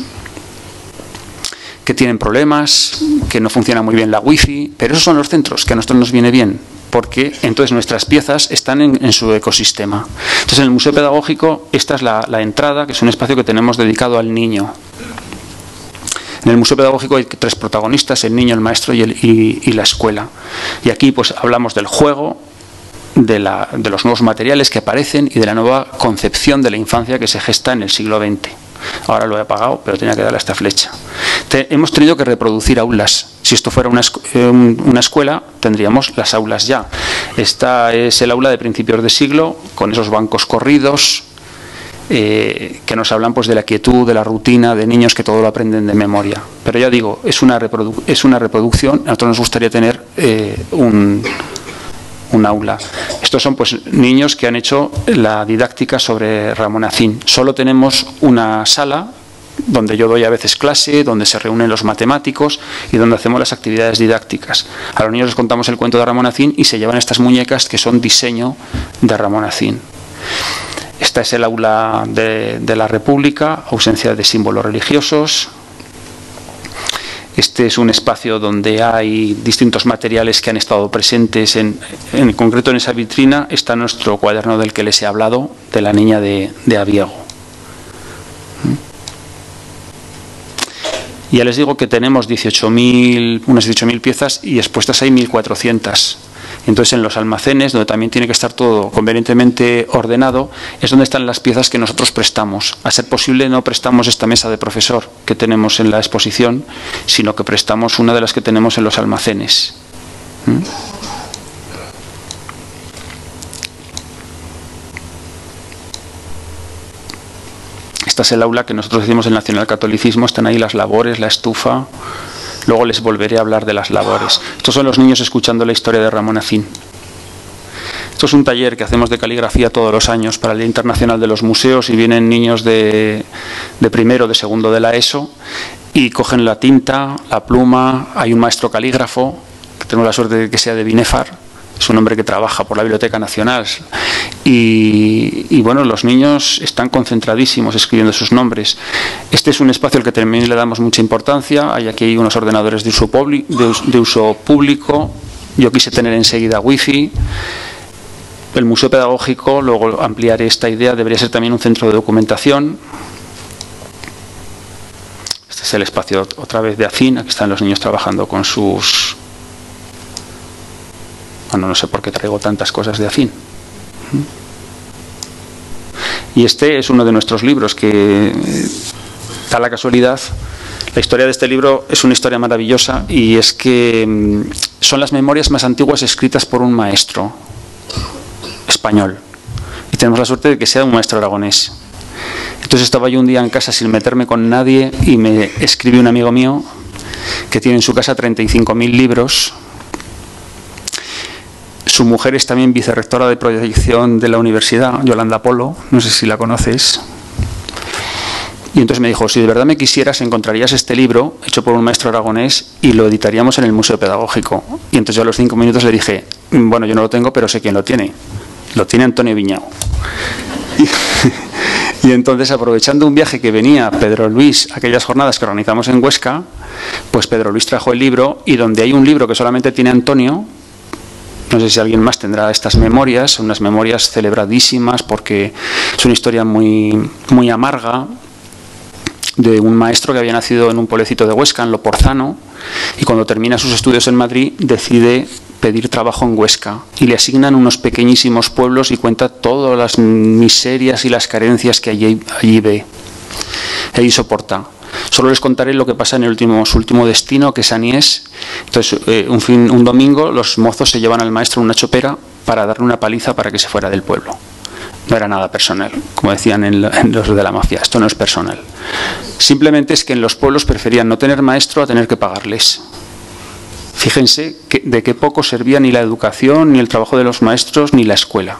que tienen problemas, que no funciona muy bien la wifi, pero esos son los centros que a nosotros nos viene bien, porque entonces nuestras piezas están en, en su ecosistema. Entonces en el Museo Pedagógico esta es la, la entrada, que es un espacio que tenemos dedicado al niño. En el Museo Pedagógico hay tres protagonistas, el niño, el maestro y, el, y, y la escuela. Y aquí pues hablamos del juego, de, la, de los nuevos materiales que aparecen y de la nueva concepción de la infancia que se gesta en el siglo veinte. Ahora lo he apagado, pero tenía que darle a esta flecha. Te, hemos tenido que reproducir aulas. Si esto fuera una, una escuela, tendríamos las aulas ya. Esta es el aula de principios de siglo, con esos bancos corridos, Eh, que nos hablan pues de la quietud, de la rutina, de niños que todo lo aprenden de memoria. Pero ya digo, es una, reprodu es una reproducción. A nosotros nos gustaría tener eh, un, un aula. Estos son pues niños que han hecho la didáctica sobre Ramón Acín. Solo tenemos una sala donde yo doy a veces clase, donde se reúnen los matemáticos y donde hacemos las actividades didácticas. A los niños les contamos el cuento de Ramón Acín y se llevan estas muñecas que son diseño de Ramón Acín. Esta es el aula de, de la República, ausencia de símbolos religiosos. Este es un espacio donde hay distintos materiales que han estado presentes. En, en concreto en esa vitrina está nuestro cuaderno del que les he hablado, de la niña de, de Abiego. Ya les digo que tenemos dieciocho mil, unas dieciocho mil piezas y expuestas hay mil cuatrocientas. Entonces en los almacenes, donde también tiene que estar todo convenientemente ordenado, es donde están las piezas que nosotros prestamos. A ser posible no prestamos esta mesa de profesor que tenemos en la exposición, sino que prestamos una de las que tenemos en los almacenes. ¿Mm? Esta es el aula que nosotros decimos el nacionalcatolicismo, están ahí las labores, la estufa. Luego les volveré a hablar de las labores. Estos son los niños escuchando la historia de Ramón Acín. Esto es un taller que hacemos de caligrafía todos los años para el Día Internacional de los Museos y vienen niños de, de primero, de segundo de la ESO y cogen la tinta, la pluma. Hay un maestro calígrafo, que tengo la suerte de que sea de Binefar. Es un hombre que trabaja por la Biblioteca Nacional y, y bueno, los niños están concentradísimos escribiendo sus nombres. Este es un espacio al que también le damos mucha importancia. Hay aquí unos ordenadores de uso, de, de uso público. Yo quise tener enseguida wifi. El Museo Pedagógico, luego ampliaré esta idea, debería ser también un centro de documentación. Este es el espacio otra vez de Acín. Aquí están los niños trabajando con sus... Bueno, no sé por qué traigo tantas cosas de Acín. Y este es uno de nuestros libros que da la casualidad. La historia de este libro es una historia maravillosa y es que son las memorias más antiguas escritas por un maestro. español. Y tenemos la suerte de que sea un maestro aragonés. Entonces estaba yo un día en casa sin meterme con nadie y me escribe un amigo mío que tiene en su casa treinta y cinco mil libros. Su mujer es también vicerrectora de proyección de la universidad, Yolanda Polo, no sé si la conoces. Y entonces me dijo, si de verdad me quisieras, encontrarías este libro hecho por un maestro aragonés y lo editaríamos en el Museo Pedagógico. Y entonces yo a los cinco minutos le dije, bueno, yo no lo tengo, pero sé quién lo tiene. Lo tiene Antonio Viñao. Y, y entonces, aprovechando un viaje que venía Pedro Luis, aquellas jornadas que organizamos en Huesca, pues Pedro Luis trajo el libro, y donde hay un libro que solamente tiene Antonio, no sé si alguien más tendrá estas memorias, son unas memorias celebradísimas porque es una historia muy, muy amarga, de un maestro que había nacido en un pueblecito de Huesca, en Loporzano, y cuando termina sus estudios en Madrid decide pedir trabajo en Huesca y le asignan unos pequeñísimos pueblos y cuenta todas las miserias y las carencias que allí, allí ve y allí soporta. Solo les contaré lo que pasa en el último, su último destino, que es Aniés. Entonces, eh, un, fin, un domingo los mozos se llevan al maestro en una chopera para darle una paliza para que se fuera del pueblo. No era nada personal, como decían en, en los de la mafia, esto no es personal. Simplemente es que en los pueblos preferían no tener maestro a tener que pagarles. Fíjense que, de qué poco servía ni la educación, ni el trabajo de los maestros, ni la escuela.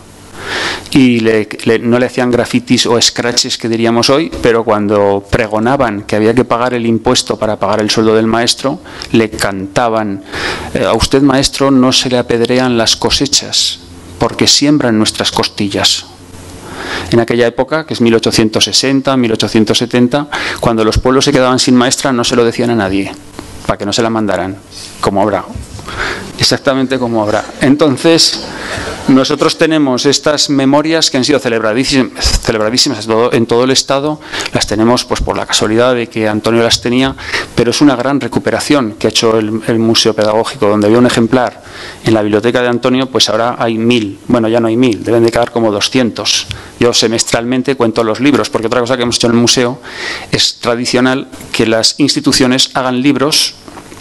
Y le, le, no le hacían grafitis o scratches, que diríamos hoy, pero cuando pregonaban que había que pagar el impuesto para pagar el sueldo del maestro, le cantaban, a usted maestro no se le apedrean las cosechas, porque siembran nuestras costillas. En aquella época, que es mil ochocientos sesenta, mil ochocientos setenta, cuando los pueblos se quedaban sin maestra, no se lo decían a nadie, para que no se la mandaran, como ahora. Exactamente como ahora. Entonces, nosotros tenemos estas memorias que han sido celebradísimas, celebradísimas en, todo, en todo el Estado. Las tenemos pues por la casualidad de que Antonio las tenía, pero es una gran recuperación que ha hecho el, el Museo Pedagógico. Donde había un ejemplar en la biblioteca de Antonio, pues ahora hay mil. Bueno, ya no hay mil, deben de quedar como doscientos. Yo semestralmente cuento los libros, porque otra cosa que hemos hecho en el museo es tradicional que las instituciones hagan libros,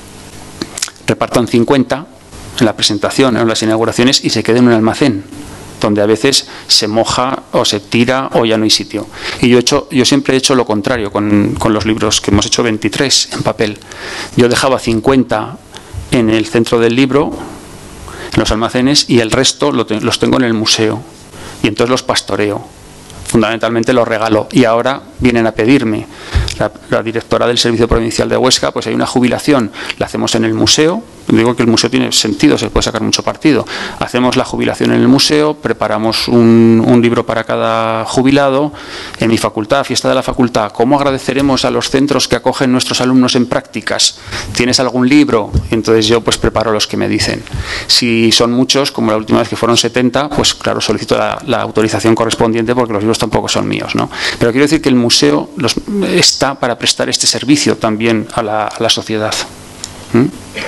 repartan cincuenta en la presentación, en las inauguraciones, y se queden en un almacén donde a veces se moja o se tira o ya no hay sitio. Y yo, he hecho, yo siempre he hecho lo contrario con, con los libros, que hemos hecho veintitrés en papel. Yo dejaba cincuenta en el centro del libro, en los almacenes, y el resto lo te, los tengo en el museo. Y entonces los pastoreo. Fundamentalmente los regalo. Y ahora vienen a pedirme. La, la directora del Servicio Provincial de Huesca, pues hay una jubilación, la hacemos en el museo. Digo que el museo tiene sentido, se puede sacar mucho partido. Hacemos la jubilación en el museo, preparamos un, un libro para cada jubilado. En mi facultad, fiesta de la facultad, ¿cómo agradeceremos a los centros que acogen nuestros alumnos en prácticas? ¿Tienes algún libro? Entonces yo pues preparo los que me dicen. Si son muchos, como la última vez que fueron setenta, pues claro, solicito la, la autorización correspondiente porque los libros tampoco son míos, ¿no? Pero quiero decir que el museo los, está para prestar este servicio también a la, a la sociedad. ¿Mm?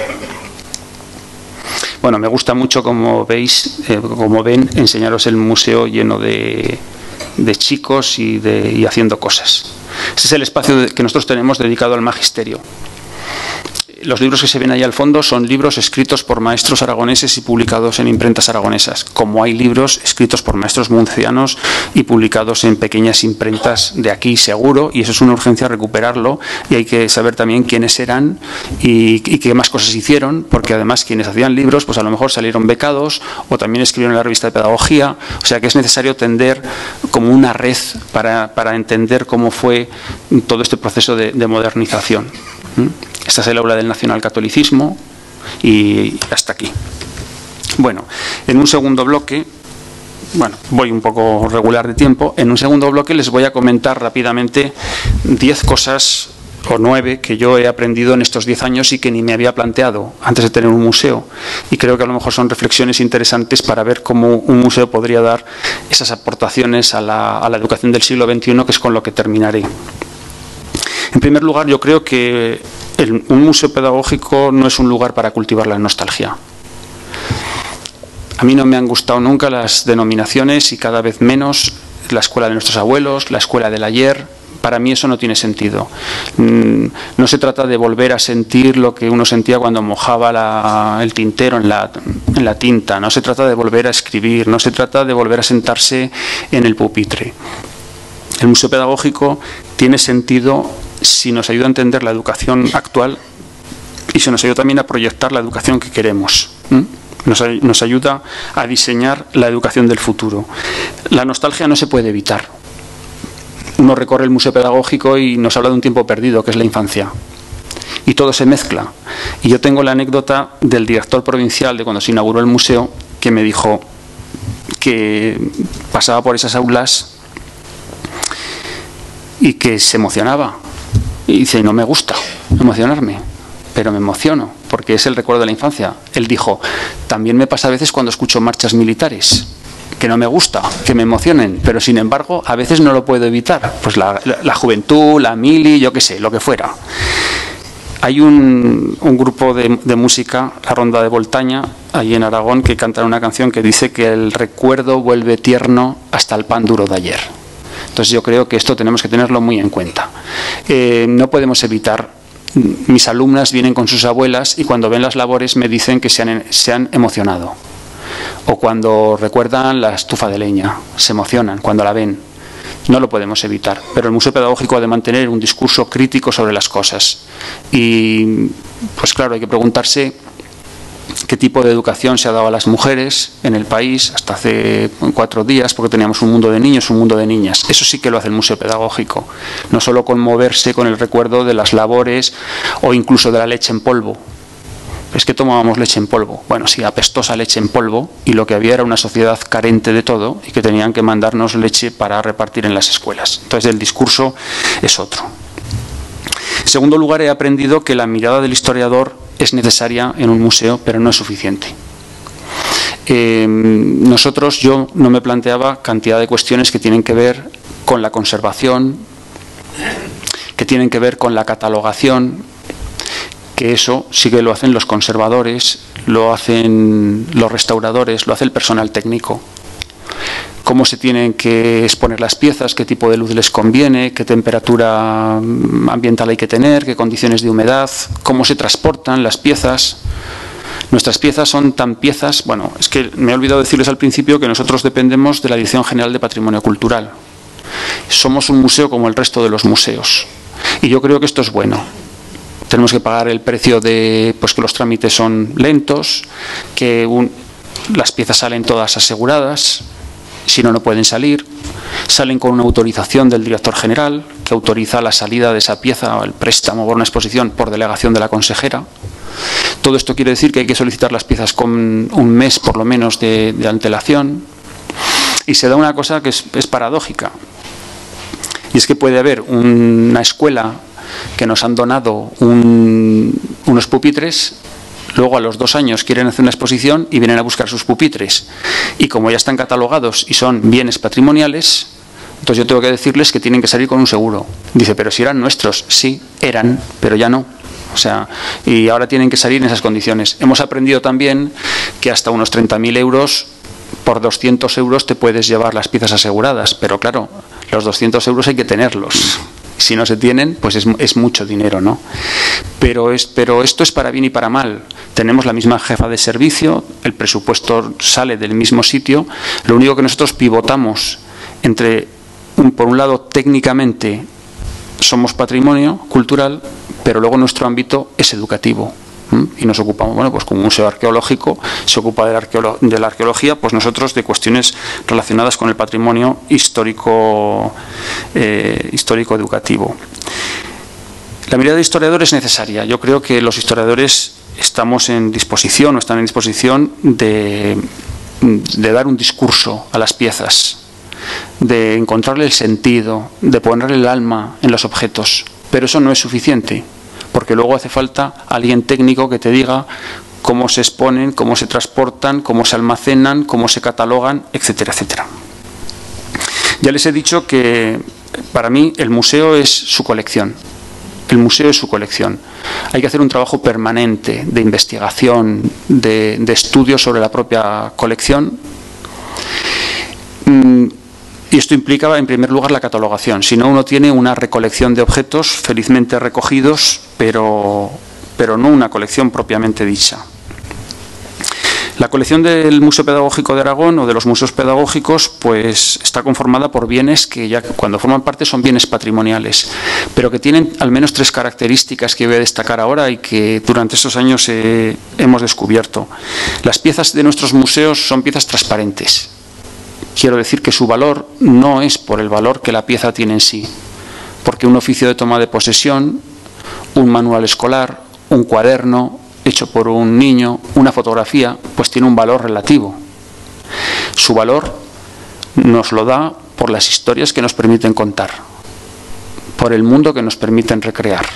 Bueno, me gusta mucho, como veis, eh, como ven, enseñaros el museo lleno de, de chicos y, de, y haciendo cosas. Este es el espacio de, que nosotros tenemos dedicado al magisterio. Los libros que se ven ahí al fondo son libros escritos por maestros aragoneses y publicados en imprentas aragonesas, como hay libros escritos por maestros murcianos y publicados en pequeñas imprentas de aquí seguro, y eso es una urgencia recuperarlo, y hay que saber también quiénes eran y, y qué más cosas hicieron, porque además quienes hacían libros pues a lo mejor salieron becados o también escribieron en la revista de pedagogía, o sea que es necesario tender como una red para, para entender cómo fue todo este proceso de, de modernización. ¿Mm? Esta es el aula del nacionalcatolicismo y hasta aquí. Bueno, en un segundo bloque, bueno, voy un poco regular de tiempo, en un segundo bloque les voy a comentar rápidamente diez cosas o nueve que yo he aprendido en estos diez años y que ni me había planteado antes de tener un museo. Y creo que a lo mejor son reflexiones interesantes para ver cómo un museo podría dar esas aportaciones a la, a la educación del siglo veintiuno, que es con lo que terminaré. En primer lugar, yo creo que el, un museo pedagógico no es un lugar para cultivar la nostalgia. A mí no me han gustado nunca las denominaciones, y cada vez menos la escuela de nuestros abuelos, la escuela del ayer. Para mí eso no tiene sentido. No se trata de volver a sentir lo que uno sentía cuando mojaba la, el tintero en la, en la tinta. No se trata de volver a escribir. No se trata de volver a sentarse en el pupitre. El museo pedagógico tiene sentido si nos ayuda a entender la educación actual y se nos ayuda también a proyectar la educación que queremos. Nos, nos ayuda a diseñar la educación del futuro. La nostalgia no se puede evitar. Uno recorre el museo pedagógico y nos habla de un tiempo perdido, que es la infancia. Y todo se mezcla. Y yo tengo la anécdota del director provincial de cuando se inauguró el museo, que me dijo que pasaba por esas aulas y que se emocionaba. Y dice, no me gusta emocionarme, pero me emociono, porque es el recuerdo de la infancia. Él dijo, también me pasa a veces cuando escucho marchas militares, que no me gusta, que me emocionen, pero sin embargo a veces no lo puedo evitar, pues la, la, la juventud, la mili, yo qué sé, lo que fuera. Hay un, un grupo de, de música, la Ronda de Voltaña, ahí en Aragón, que cantan una canción que dice que el recuerdo vuelve tierno hasta el pan duro de ayer. Entonces yo creo que esto tenemos que tenerlo muy en cuenta. Eh, no podemos evitar, mis alumnas vienen con sus abuelas y cuando ven las labores me dicen que se han, se han emocionado. O cuando recuerdan la estufa de leña, se emocionan cuando la ven. No lo podemos evitar, pero el museo pedagógico ha de mantener un discurso crítico sobre las cosas. Y, pues claro, hay que preguntarse qué tipo de educación se ha dado a las mujeres en el país hasta hace cuatro días, porque teníamos un mundo de niños, un mundo de niñas. Eso sí que lo hace el museo pedagógico. No solo conmoverse con el recuerdo de las labores o incluso de la leche en polvo. Es que tomábamos leche en polvo. Bueno, sí, apestosa leche en polvo, y lo que había era una sociedad carente de todo y que tenían que mandarnos leche para repartir en las escuelas. Entonces el discurso es otro. En segundo lugar, he aprendido que la mirada del historiador es necesaria en un museo, pero no es suficiente. Eh, nosotros, yo no me planteaba cantidad de cuestiones que tienen que ver con la conservación, que tienen que ver con la catalogación, que eso sí que lo hacen los conservadores, lo hacen los restauradores, lo hace el personal técnico. Cómo se tienen que exponer las piezas, qué tipo de luz les conviene, qué temperatura ambiental hay que tener, qué condiciones de humedad, cómo se transportan las piezas. Nuestras piezas son tan piezas, bueno, es que me he olvidado decirles al principio que nosotros dependemos de la Dirección General de Patrimonio Cultural. Somos un museo como el resto de los museos. Y yo creo que esto es bueno. Tenemos que pagar el precio de pues que los trámites son lentos, que un, las piezas salen todas aseguradas, si no, no pueden salir. Salen con una autorización del director general, que autoriza la salida de esa pieza o el préstamo por una exposición por delegación de la consejera. Todo esto quiere decir que hay que solicitar las piezas con un mes por lo menos de, de antelación. Y se da una cosa que es, es paradójica. Y es que puede haber un, una escuela que nos han donado un, unos pupitres, luego a los dos años quieren hacer una exposición y vienen a buscar sus pupitres. Y como ya están catalogados y son bienes patrimoniales, entonces yo tengo que decirles que tienen que salir con un seguro. Dice, pero si eran nuestros. Sí, eran, pero ya no. O sea, y ahora tienen que salir en esas condiciones. Hemos aprendido también que hasta unos treinta mil euros, por doscientos euros te puedes llevar las piezas aseguradas, pero claro, los doscientos euros hay que tenerlos. Si no se tienen, pues es, es mucho dinero, ¿no? Pero, es, pero esto es para bien y para mal. Tenemos la misma jefa de servicio, el presupuesto sale del mismo sitio. Lo único que nosotros pivotamos entre, un, por un lado, técnicamente somos patrimonio cultural, pero luego nuestro ámbito es educativo. Y nos ocupamos, bueno, pues como un museo arqueológico se ocupa de la, arqueolo de la arqueología, pues nosotros de cuestiones relacionadas con el patrimonio histórico, eh, histórico educativo. La mirada de historiador es necesaria. Yo creo que los historiadores estamos en disposición o están en disposición de, de dar un discurso a las piezas, de encontrarle el sentido, de ponerle el alma en los objetos, pero eso no es suficiente. Porque luego hace falta alguien técnico que te diga cómo se exponen, cómo se transportan, cómo se almacenan, cómo se catalogan, etcétera, etcétera. Ya les he dicho que para mí el museo es su colección. El museo es su colección. Hay que hacer un trabajo permanente de investigación, de, de estudio sobre la propia colección. Y esto implica, en primer lugar, la catalogación. Si no, uno tiene una recolección de objetos felizmente recogidos, pero, pero no una colección propiamente dicha. La colección del Museo Pedagógico de Aragón o de los museos pedagógicos pues está conformada por bienes que ya cuando forman parte son bienes patrimoniales, pero que tienen al menos tres características que voy a destacar ahora y que durante estos años eh, hemos descubierto. Las piezas de nuestros museos son piezas transparentes. Quiero decir que su valor no es por el valor que la pieza tiene en sí, porque un oficio de toma de posesión, un manual escolar, un cuaderno hecho por un niño, una fotografía, pues tiene un valor relativo. Su valor nos lo da por las historias que nos permiten contar, por el mundo que nos permiten recrear,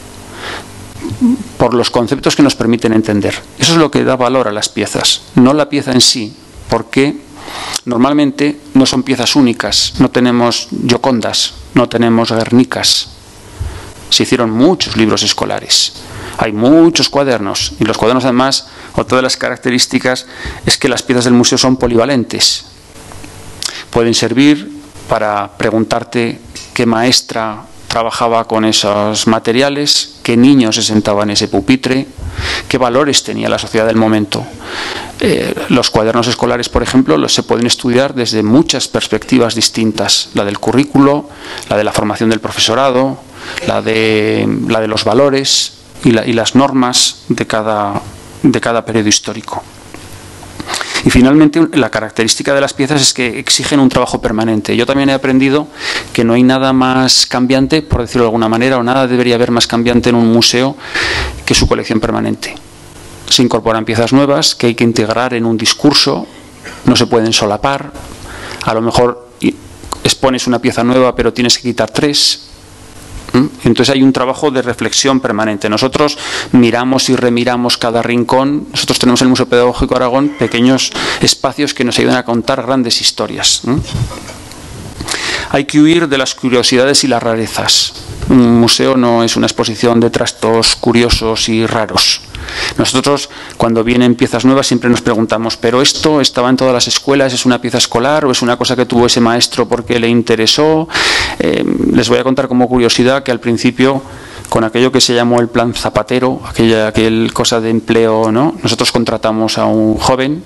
por los conceptos que nos permiten entender. Eso es lo que da valor a las piezas, no la pieza en sí, porque normalmente no son piezas únicas, no tenemos Giocondas, no tenemos Guernicas. Se hicieron muchos libros escolares, hay muchos cuadernos, y los cuadernos además, otra de las características es que las piezas del museo son polivalentes. Pueden servir para preguntarte qué maestra trabajaba con esos materiales, qué niño se sentaba en ese pupitre, qué valores tenía la sociedad del momento. Eh, los cuadernos escolares, por ejemplo, los se pueden estudiar desde muchas perspectivas distintas, la del currículo, la de la formación del profesorado, la de, la de los valores y, la, y las normas de cada, de cada periodo histórico. Y finalmente, la característica de las piezas es que exigen un trabajo permanente. Yo también he aprendido que no hay nada más cambiante, por decirlo de alguna manera, o nada debería haber más cambiante en un museo que su colección permanente. Se incorporan piezas nuevas que hay que integrar en un discurso, no se pueden solapar. A lo mejor expones una pieza nueva, pero tienes que quitar tres. Entonces hay un trabajo de reflexión permanente. Nosotros miramos y remiramos cada rincón. Nosotros tenemos en el Museo Pedagógico de Aragón pequeños espacios que nos ayudan a contar grandes historias. Hay que huir de las curiosidades y las rarezas. Un museo no es una exposición de trastos curiosos y raros. Nosotros, cuando vienen piezas nuevas, siempre nos preguntamos, ¿pero esto estaba en todas las escuelas? ¿Es una pieza escolar o es una cosa que tuvo ese maestro porque le interesó? Eh, les voy a contar como curiosidad que al principio, con aquello que se llamó el plan Zapatero, aquella aquel cosa de empleo, ¿no? Nosotros contratamos a un joven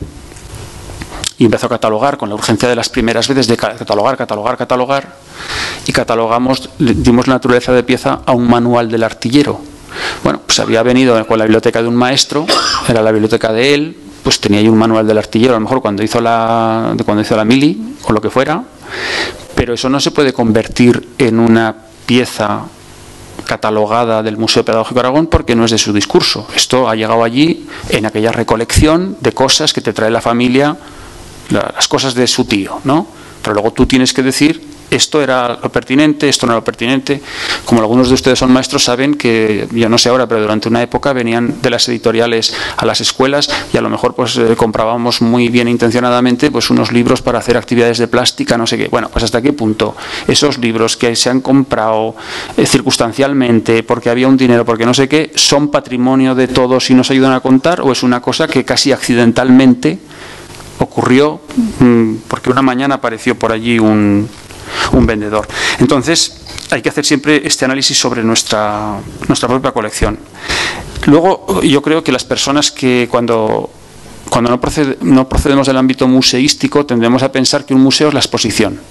y empezó a catalogar con la urgencia de las primeras veces de catalogar, catalogar, catalogar, y catalogamos, dimos la naturaleza de pieza a un manual del artillero. Bueno, pues había venido con la biblioteca de un maestro, era la biblioteca de él, pues tenía ahí un manual del artillero, a lo mejor cuando hizo la, cuando hizo la mili o lo que fuera, pero eso no se puede convertir en una pieza catalogada del Museo Pedagógico de Aragón porque no es de su discurso. Esto ha llegado allí en aquella recolección de cosas que te trae la familia, las cosas de su tío, ¿no? Pero luego tú tienes que decir, esto era lo pertinente, esto no era lo pertinente. Como algunos de ustedes son maestros, saben que, yo no sé ahora, pero durante una época venían de las editoriales a las escuelas y a lo mejor pues eh, comprábamos muy bien intencionadamente pues unos libros para hacer actividades de plástica, no sé qué. Bueno, pues hasta qué punto esos libros que se han comprado eh, circunstancialmente, porque había un dinero, porque no sé qué, son patrimonio de todos y nos ayudan a contar, o es una cosa que casi accidentalmente ocurrió mmm, porque una mañana apareció por allí un... un vendedor. Entonces hay que hacer siempre este análisis sobre nuestra, nuestra propia colección. Luego yo creo que las personas que cuando, cuando no, procede, no procedemos del ámbito museístico tendemos a pensar que un museo es la exposición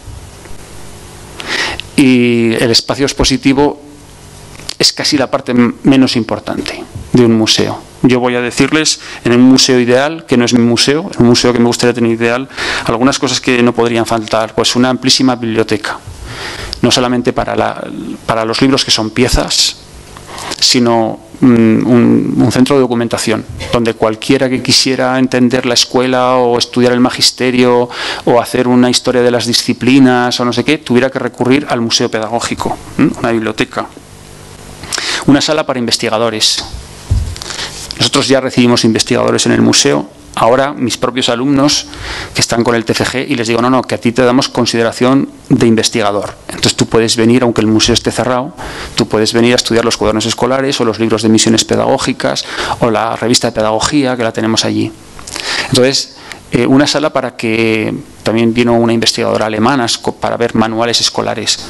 y el espacio expositivo es casi la parte menos importante de un museo. Yo voy a decirles, en un museo ideal, que no es mi museo, en un museo que me gustaría tener ideal, algunas cosas que no podrían faltar. Pues una amplísima biblioteca, no solamente para, la, para los libros que son piezas, sino un, un, un centro de documentación, donde cualquiera que quisiera entender la escuela o estudiar el magisterio o hacer una historia de las disciplinas o no sé qué, tuviera que recurrir al museo pedagógico, ¿eh? Una biblioteca. Una sala para investigadores. Nosotros ya recibimos investigadores en el museo. Ahora mis propios alumnos que están con el T F G y les digo, no, no, que a ti te damos consideración de investigador. Entonces tú puedes venir, aunque el museo esté cerrado, tú puedes venir a estudiar los cuadernos escolares o los libros de misiones pedagógicas o la revista de pedagogía que la tenemos allí. Entonces Eh, una sala para que, también vino una investigadora alemana para ver manuales escolares.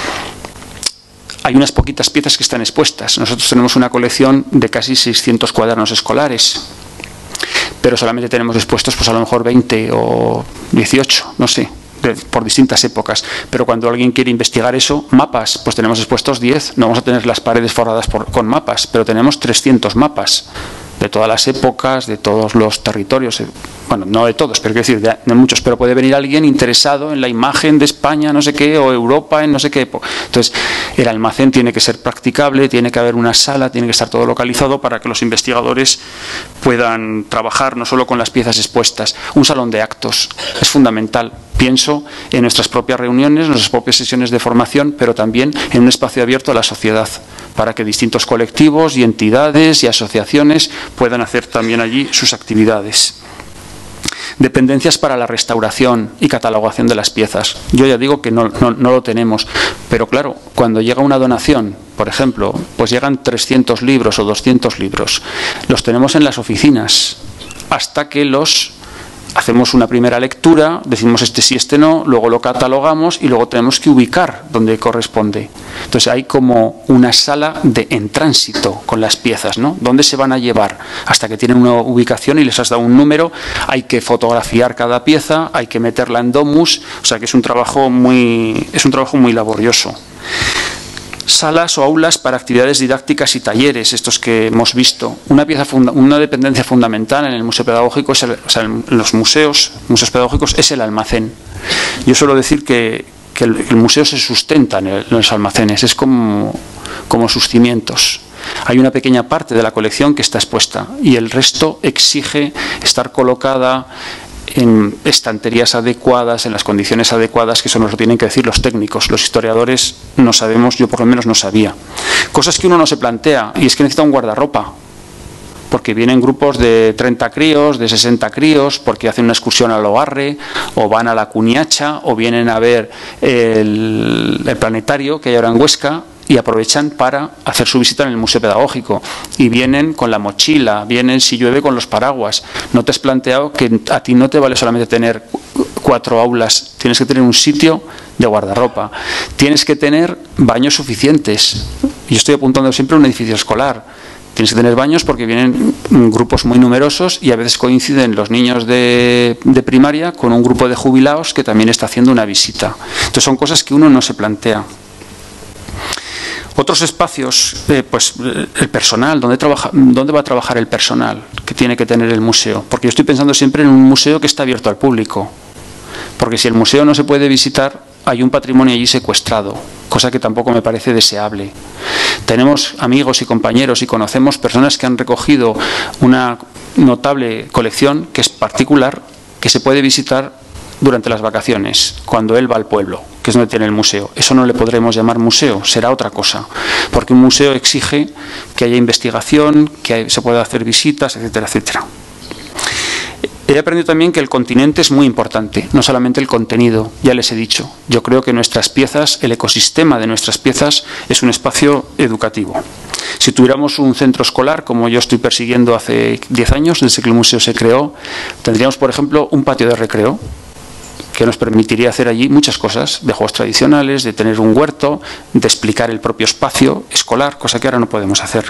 Hay unas poquitas piezas que están expuestas. Nosotros tenemos una colección de casi seiscientos cuadernos escolares, pero solamente tenemos expuestos pues a lo mejor veinte o dieciocho, no sé, de, por distintas épocas. Pero cuando alguien quiere investigar eso, mapas, pues tenemos expuestos diez. No vamos a tener las paredes forradas por, con mapas, pero tenemos trescientos mapas de todas las épocas, de todos los territorios, bueno, no de todos, pero quiero decir, de, de muchos, pero puede venir alguien interesado en la imagen de España, no sé qué, o Europa en no sé qué época. Entonces, el almacén tiene que ser practicable, tiene que haber una sala, tiene que estar todo localizado para que los investigadores puedan trabajar no solo con las piezas expuestas. Un salón de actos es fundamental. Pienso en nuestras propias reuniones, en nuestras propias sesiones de formación, pero también en un espacio abierto a la sociedad, para que distintos colectivos y entidades y asociaciones puedan hacer también allí sus actividades. Dependencias para la restauración y catalogación de las piezas. Yo ya digo que no, no, no lo tenemos, pero claro, cuando llega una donación, por ejemplo, pues llegan trescientos libros o doscientos libros, los tenemos en las oficinas hasta que los hacemos una primera lectura, decimos este sí, este no, luego lo catalogamos y luego tenemos que ubicar donde corresponde. Entonces hay como una sala de en tránsito con las piezas, ¿no? ¿Dónde se van a llevar? Hasta que tienen una ubicación y les has dado un número, hay que fotografiar cada pieza, hay que meterla en domus, o sea que es un trabajo muy, es un trabajo muy laborioso. Salas o aulas para actividades didácticas y talleres, estos que hemos visto. Una pieza funda, una dependencia fundamental en el museo pedagógico, es el, o sea, en los museos, museos pedagógicos, es el almacén. Yo suelo decir que, que el, el museo se sustenta en, el, en los almacenes, es como, como sus cimientos. Hay una pequeña parte de la colección que está expuesta y el resto exige estar colocada en estanterías adecuadas, en las condiciones adecuadas, que eso nos lo tienen que decir los técnicos. Los historiadores no sabemos, yo por lo menos no sabía. Cosas que uno no se plantea, y es que necesita un guardarropa, porque vienen grupos de treinta críos, de sesenta críos, porque hacen una excursión al Ogarre, o van a la Cuniacha, o vienen a ver el, el planetario que hay ahora en Huesca, y aprovechan para hacer su visita en el museo pedagógico y vienen con la mochila, vienen si llueve con los paraguas. ¿No te has planteado que a ti no te vale solamente tener cuatro aulas? Tienes que tener un sitio de guardarropa, tienes que tener baños suficientes. Yo estoy apuntando siempre a un edificio escolar. Tienes que tener baños porque vienen grupos muy numerosos y a veces coinciden los niños de, de primaria con un grupo de jubilados que también está haciendo una visita. Entonces son cosas que uno no se plantea. Otros espacios, eh, pues el personal, ¿dónde, trabaja, ¿dónde va a trabajar el personal que tiene que tener el museo? Porque yo estoy pensando siempre en un museo que está abierto al público. Porque si el museo no se puede visitar, hay un patrimonio allí secuestrado, cosa que tampoco me parece deseable. Tenemos amigos y compañeros y conocemos personas que han recogido una notable colección que es particular, que se puede visitar durante las vacaciones, cuando él va al pueblo, que es donde tiene el museo. Eso no le podremos llamar museo, será otra cosa, porque un museo exige que haya investigación, que se pueda hacer visitas, etcétera, etcétera. He aprendido también que el continente es muy importante, no solamente el contenido, ya les he dicho. Yo creo que nuestras piezas, el ecosistema de nuestras piezas es un espacio educativo. Si tuviéramos un centro escolar, como yo estoy persiguiendo hace diez años, desde que el museo se creó, tendríamos, por ejemplo, un patio de recreo, que nos permitiría hacer allí muchas cosas, de juegos tradicionales, de tener un huerto, de explicar el propio espacio escolar, cosa que ahora no podemos hacer.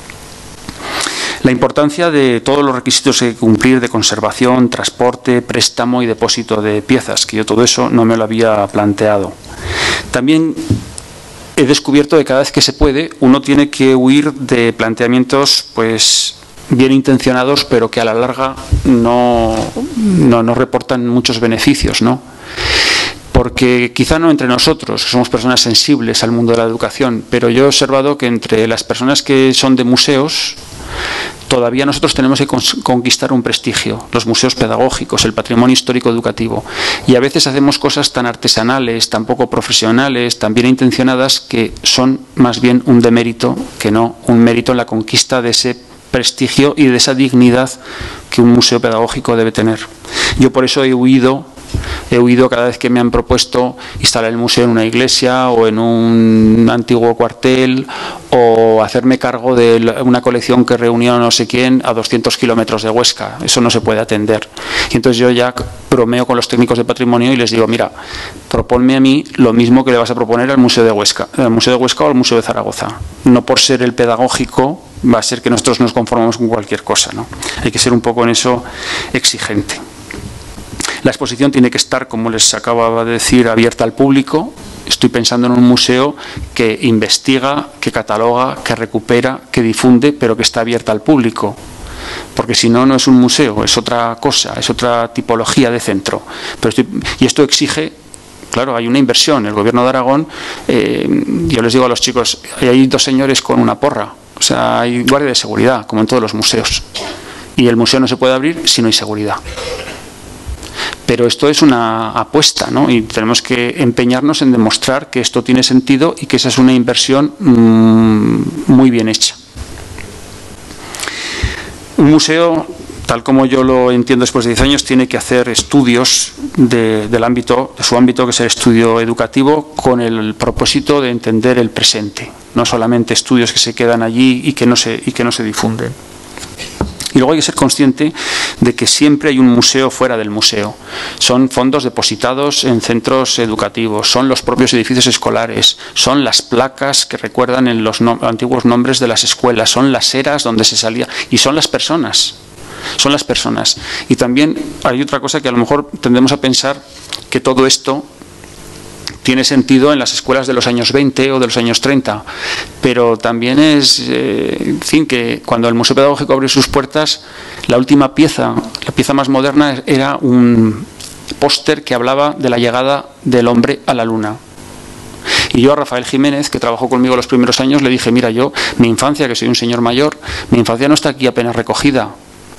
La importancia de todos los requisitos que hay que cumplir de conservación, transporte, préstamo y depósito de piezas, que yo todo eso no me lo había planteado. También he descubierto que cada vez que se puede, uno tiene que huir de planteamientos, pues, bien intencionados, pero que a la larga no, no, no reportan muchos beneficios, ¿no? Porque quizá no entre nosotros, que somos personas sensibles al mundo de la educación, pero yo he observado que entre las personas que son de museos, todavía nosotros tenemos que conquistar un prestigio, los museos pedagógicos, el patrimonio histórico educativo, y a veces hacemos cosas tan artesanales, tan poco profesionales, tan bien intencionadas, que son más bien un demérito que no un mérito en la conquista de ese prestigio y de esa dignidad que un museo pedagógico debe tener. Yo por eso he huido He huido cada vez que me han propuesto instalar el museo en una iglesia o en un antiguo cuartel o hacerme cargo de una colección que reunió no sé quién a doscientos kilómetros de Huesca. Eso no se puede atender. Y entonces yo ya bromeo con los técnicos de patrimonio y les digo, mira, proponme a mí lo mismo que le vas a proponer al Museo de Huesca, al Museo de Huesca o al Museo de Zaragoza. No por ser el pedagógico va a ser que nosotros nos conformamos con cualquier cosa, ¿no? Hay que ser un poco en eso exigente. La exposición tiene que estar, como les acababa de decir, abierta al público. Estoy pensando en un museo que investiga, que cataloga, que recupera, que difunde, pero que está abierta al público. Porque si no, no es un museo, es otra cosa, es otra tipología de centro. Pero estoy, y esto exige, claro, hay una inversión. El Gobierno de Aragón, eh, yo les digo a los chicos, hay dos señores con una porra. O sea, hay guardia de seguridad, como en todos los museos. Y el museo no se puede abrir si no hay seguridad. Pero esto es una apuesta, ¿no? Y tenemos que empeñarnos en demostrar que esto tiene sentido y que esa es una inversión mmm, muy bien hecha. Un museo, tal como yo lo entiendo después de diez años, tiene que hacer estudios de, del ámbito, de su ámbito, que es el estudio educativo, con el propósito de entender el presente, no solamente estudios que se quedan allí y que no se, y que no se difunden. Y luego hay que ser consciente de que siempre hay un museo fuera del museo. Son fondos depositados en centros educativos, son los propios edificios escolares, son las placas que recuerdan en los no, antiguos nombres de las escuelas, son las eras donde se salía, y son las personas. Son las personas. Y también hay otra cosa que a lo mejor tendemos a pensar que todo esto tiene sentido en las escuelas de los años veinte o de los años treinta, pero también es, eh, en fin, que cuando el Museo Pedagógico abrió sus puertas, la última pieza, la pieza más moderna, era un póster que hablaba de la llegada del hombre a la luna. Y yo a Rafael Jiménez, que trabajó conmigo los primeros años, le dije, mira, yo, mi infancia, que soy un señor mayor, mi infancia no está aquí apenas recogida.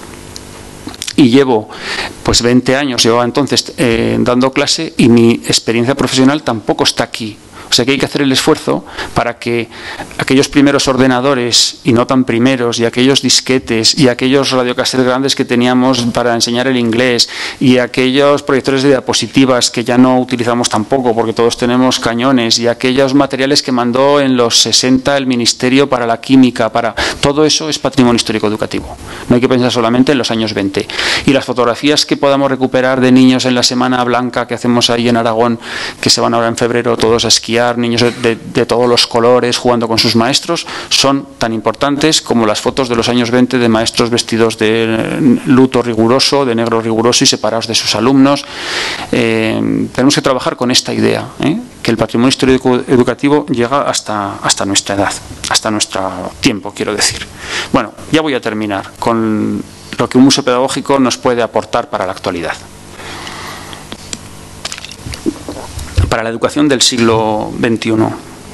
Y llevo pues veinte años, llevaba entonces eh, dando clase, y mi experiencia profesional tampoco está aquí. O sea que hay que hacer el esfuerzo para que aquellos primeros ordenadores, y no tan primeros, y aquellos disquetes, y aquellos radiocassettes grandes que teníamos para enseñar el inglés, y aquellos proyectores de diapositivas que ya no utilizamos tampoco porque todos tenemos cañones, y aquellos materiales que mandó en los sesenta el Ministerio para la Química, para todo eso es patrimonio histórico educativo. No hay que pensar solamente en los años veinte. Y las fotografías que podamos recuperar de niños en la Semana Blanca que hacemos ahí en Aragón, que se van ahora en febrero todos a esquiar, niños de, de todos los colores jugando con sus maestros, son tan importantes como las fotos de los años veinte de maestros vestidos de luto riguroso, de negro riguroso y separados de sus alumnos. Eh, tenemos que trabajar con esta idea, ¿eh? Que el patrimonio histórico educativo llega hasta, hasta nuestra edad, hasta nuestro tiempo, quiero decir. Bueno, ya voy a terminar con lo que un museo pedagógico nos puede aportar para la actualidad. Para la educación del siglo veintiuno.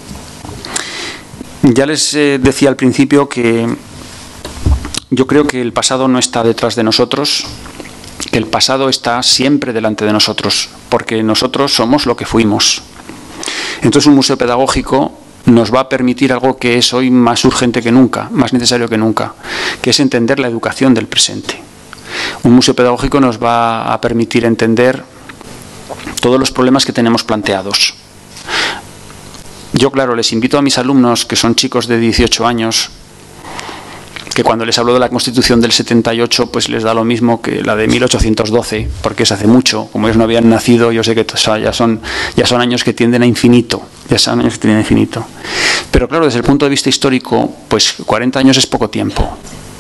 Ya les eh, decía al principio que yo creo que el pasado no está detrás de nosotros, que el pasado está siempre delante de nosotros, porque nosotros somos lo que fuimos. Entonces un museo pedagógico nos va a permitir algo que es hoy más urgente que nunca, más necesario que nunca, que es entender la educación del presente. Un museo pedagógico nos va a permitir entender todos los problemas que tenemos planteados. Yo, claro, les invito a mis alumnos, que son chicos de dieciocho años, que cuando les hablo de la Constitución del setenta y ocho, pues les da lo mismo que la de mil ochocientos doce, porque es hace mucho. Como ellos no habían nacido, yo sé que ya son, ya son años que tienden a infinito, ya son años que tienden a infinito. Pero claro, desde el punto de vista histórico, pues cuarenta años es poco tiempo.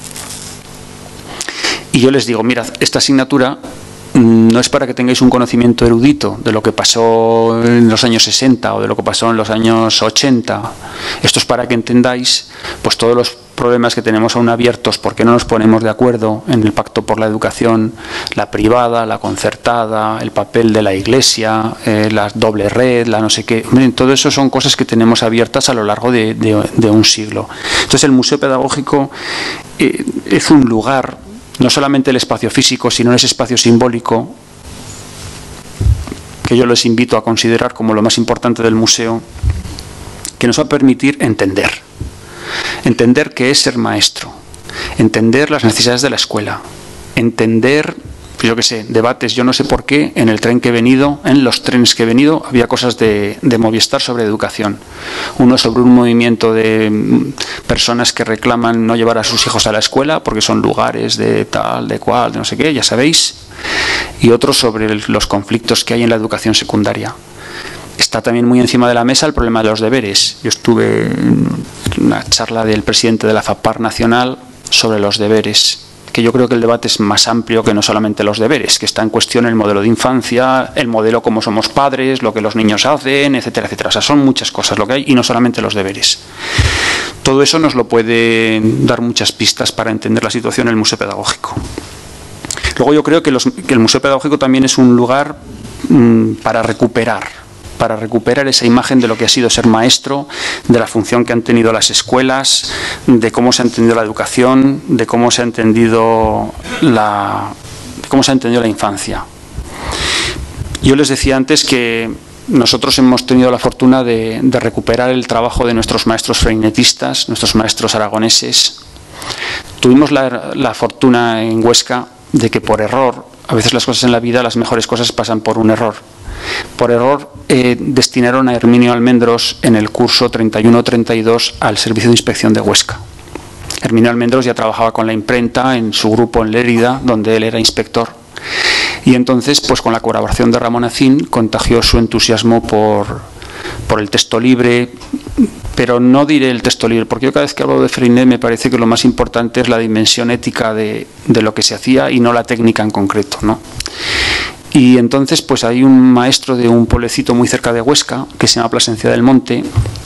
Y yo les digo, mirad, esta asignatura no es para que tengáis un conocimiento erudito de lo que pasó en los años sesenta o de lo que pasó en los años ochenta. Esto es para que entendáis pues todos los problemas que tenemos aún abiertos, porque no nos ponemos de acuerdo en el Pacto por la Educación, la privada, la concertada, el papel de la Iglesia, eh, la doble red, la no sé qué. Todo eso son cosas que tenemos abiertas a lo largo de, de, de un siglo. Entonces el Museo Pedagógico eh, es un lugar, no solamente el espacio físico, sino ese espacio simbólico que yo les invito a considerar como lo más importante del museo, que nos va a permitir entender. Entender qué es ser maestro, entender las necesidades de la escuela, entender yo qué sé, debates, yo no sé por qué, en el tren que he venido, en los trenes que he venido, había cosas de, de Movistar sobre educación. Uno sobre un movimiento de personas que reclaman no llevar a sus hijos a la escuela porque son lugares de tal, de cual, de no sé qué, ya sabéis. Y otro sobre el, los conflictos que hay en la educación secundaria. Está también muy encima de la mesa el problema de los deberes. Yo estuve en una charla del presidente de la FAPAR nacional sobre los deberes, que yo creo que el debate es más amplio que no solamente los deberes, que está en cuestión el modelo de infancia, el modelo como somos padres, lo que los niños hacen, etcétera, etcétera. O sea, son muchas cosas lo que hay y no solamente los deberes. Todo eso nos lo puede dar muchas pistas para entender la situación en el Museo Pedagógico. Luego yo creo que, los, que el Museo Pedagógico también es un lugar mmm, para recuperar. para recuperar esa imagen de lo que ha sido ser maestro, de la función que han tenido las escuelas, de cómo se ha entendido la educación, de cómo se ha entendido la, de cómo se ha entendido la infancia. Yo les decía antes que nosotros hemos tenido la fortuna de, de recuperar el trabajo de nuestros maestros freinetistas, nuestros maestros aragoneses. Tuvimos la, la fortuna en Huesca de que por error, a veces las cosas en la vida, las mejores cosas pasan por un error. Por error eh, destinaron a Herminio Almendros en el curso treinta y uno treinta y dos al Servicio de Inspección de Huesca. Herminio Almendros ya trabajaba con la imprenta en su grupo en Lérida, donde él era inspector. Y entonces, pues con la colaboración de Ramón Acín, contagió su entusiasmo por, por el texto libre, pero no diré el texto libre, porque yo cada vez que hablo de Freinet me parece que lo más importante es la dimensión ética de, de lo que se hacía y no la técnica en concreto, ¿no? Y entonces pues hay un maestro de un pueblecito muy cerca de Huesca, que se llama Plasencia del Monte,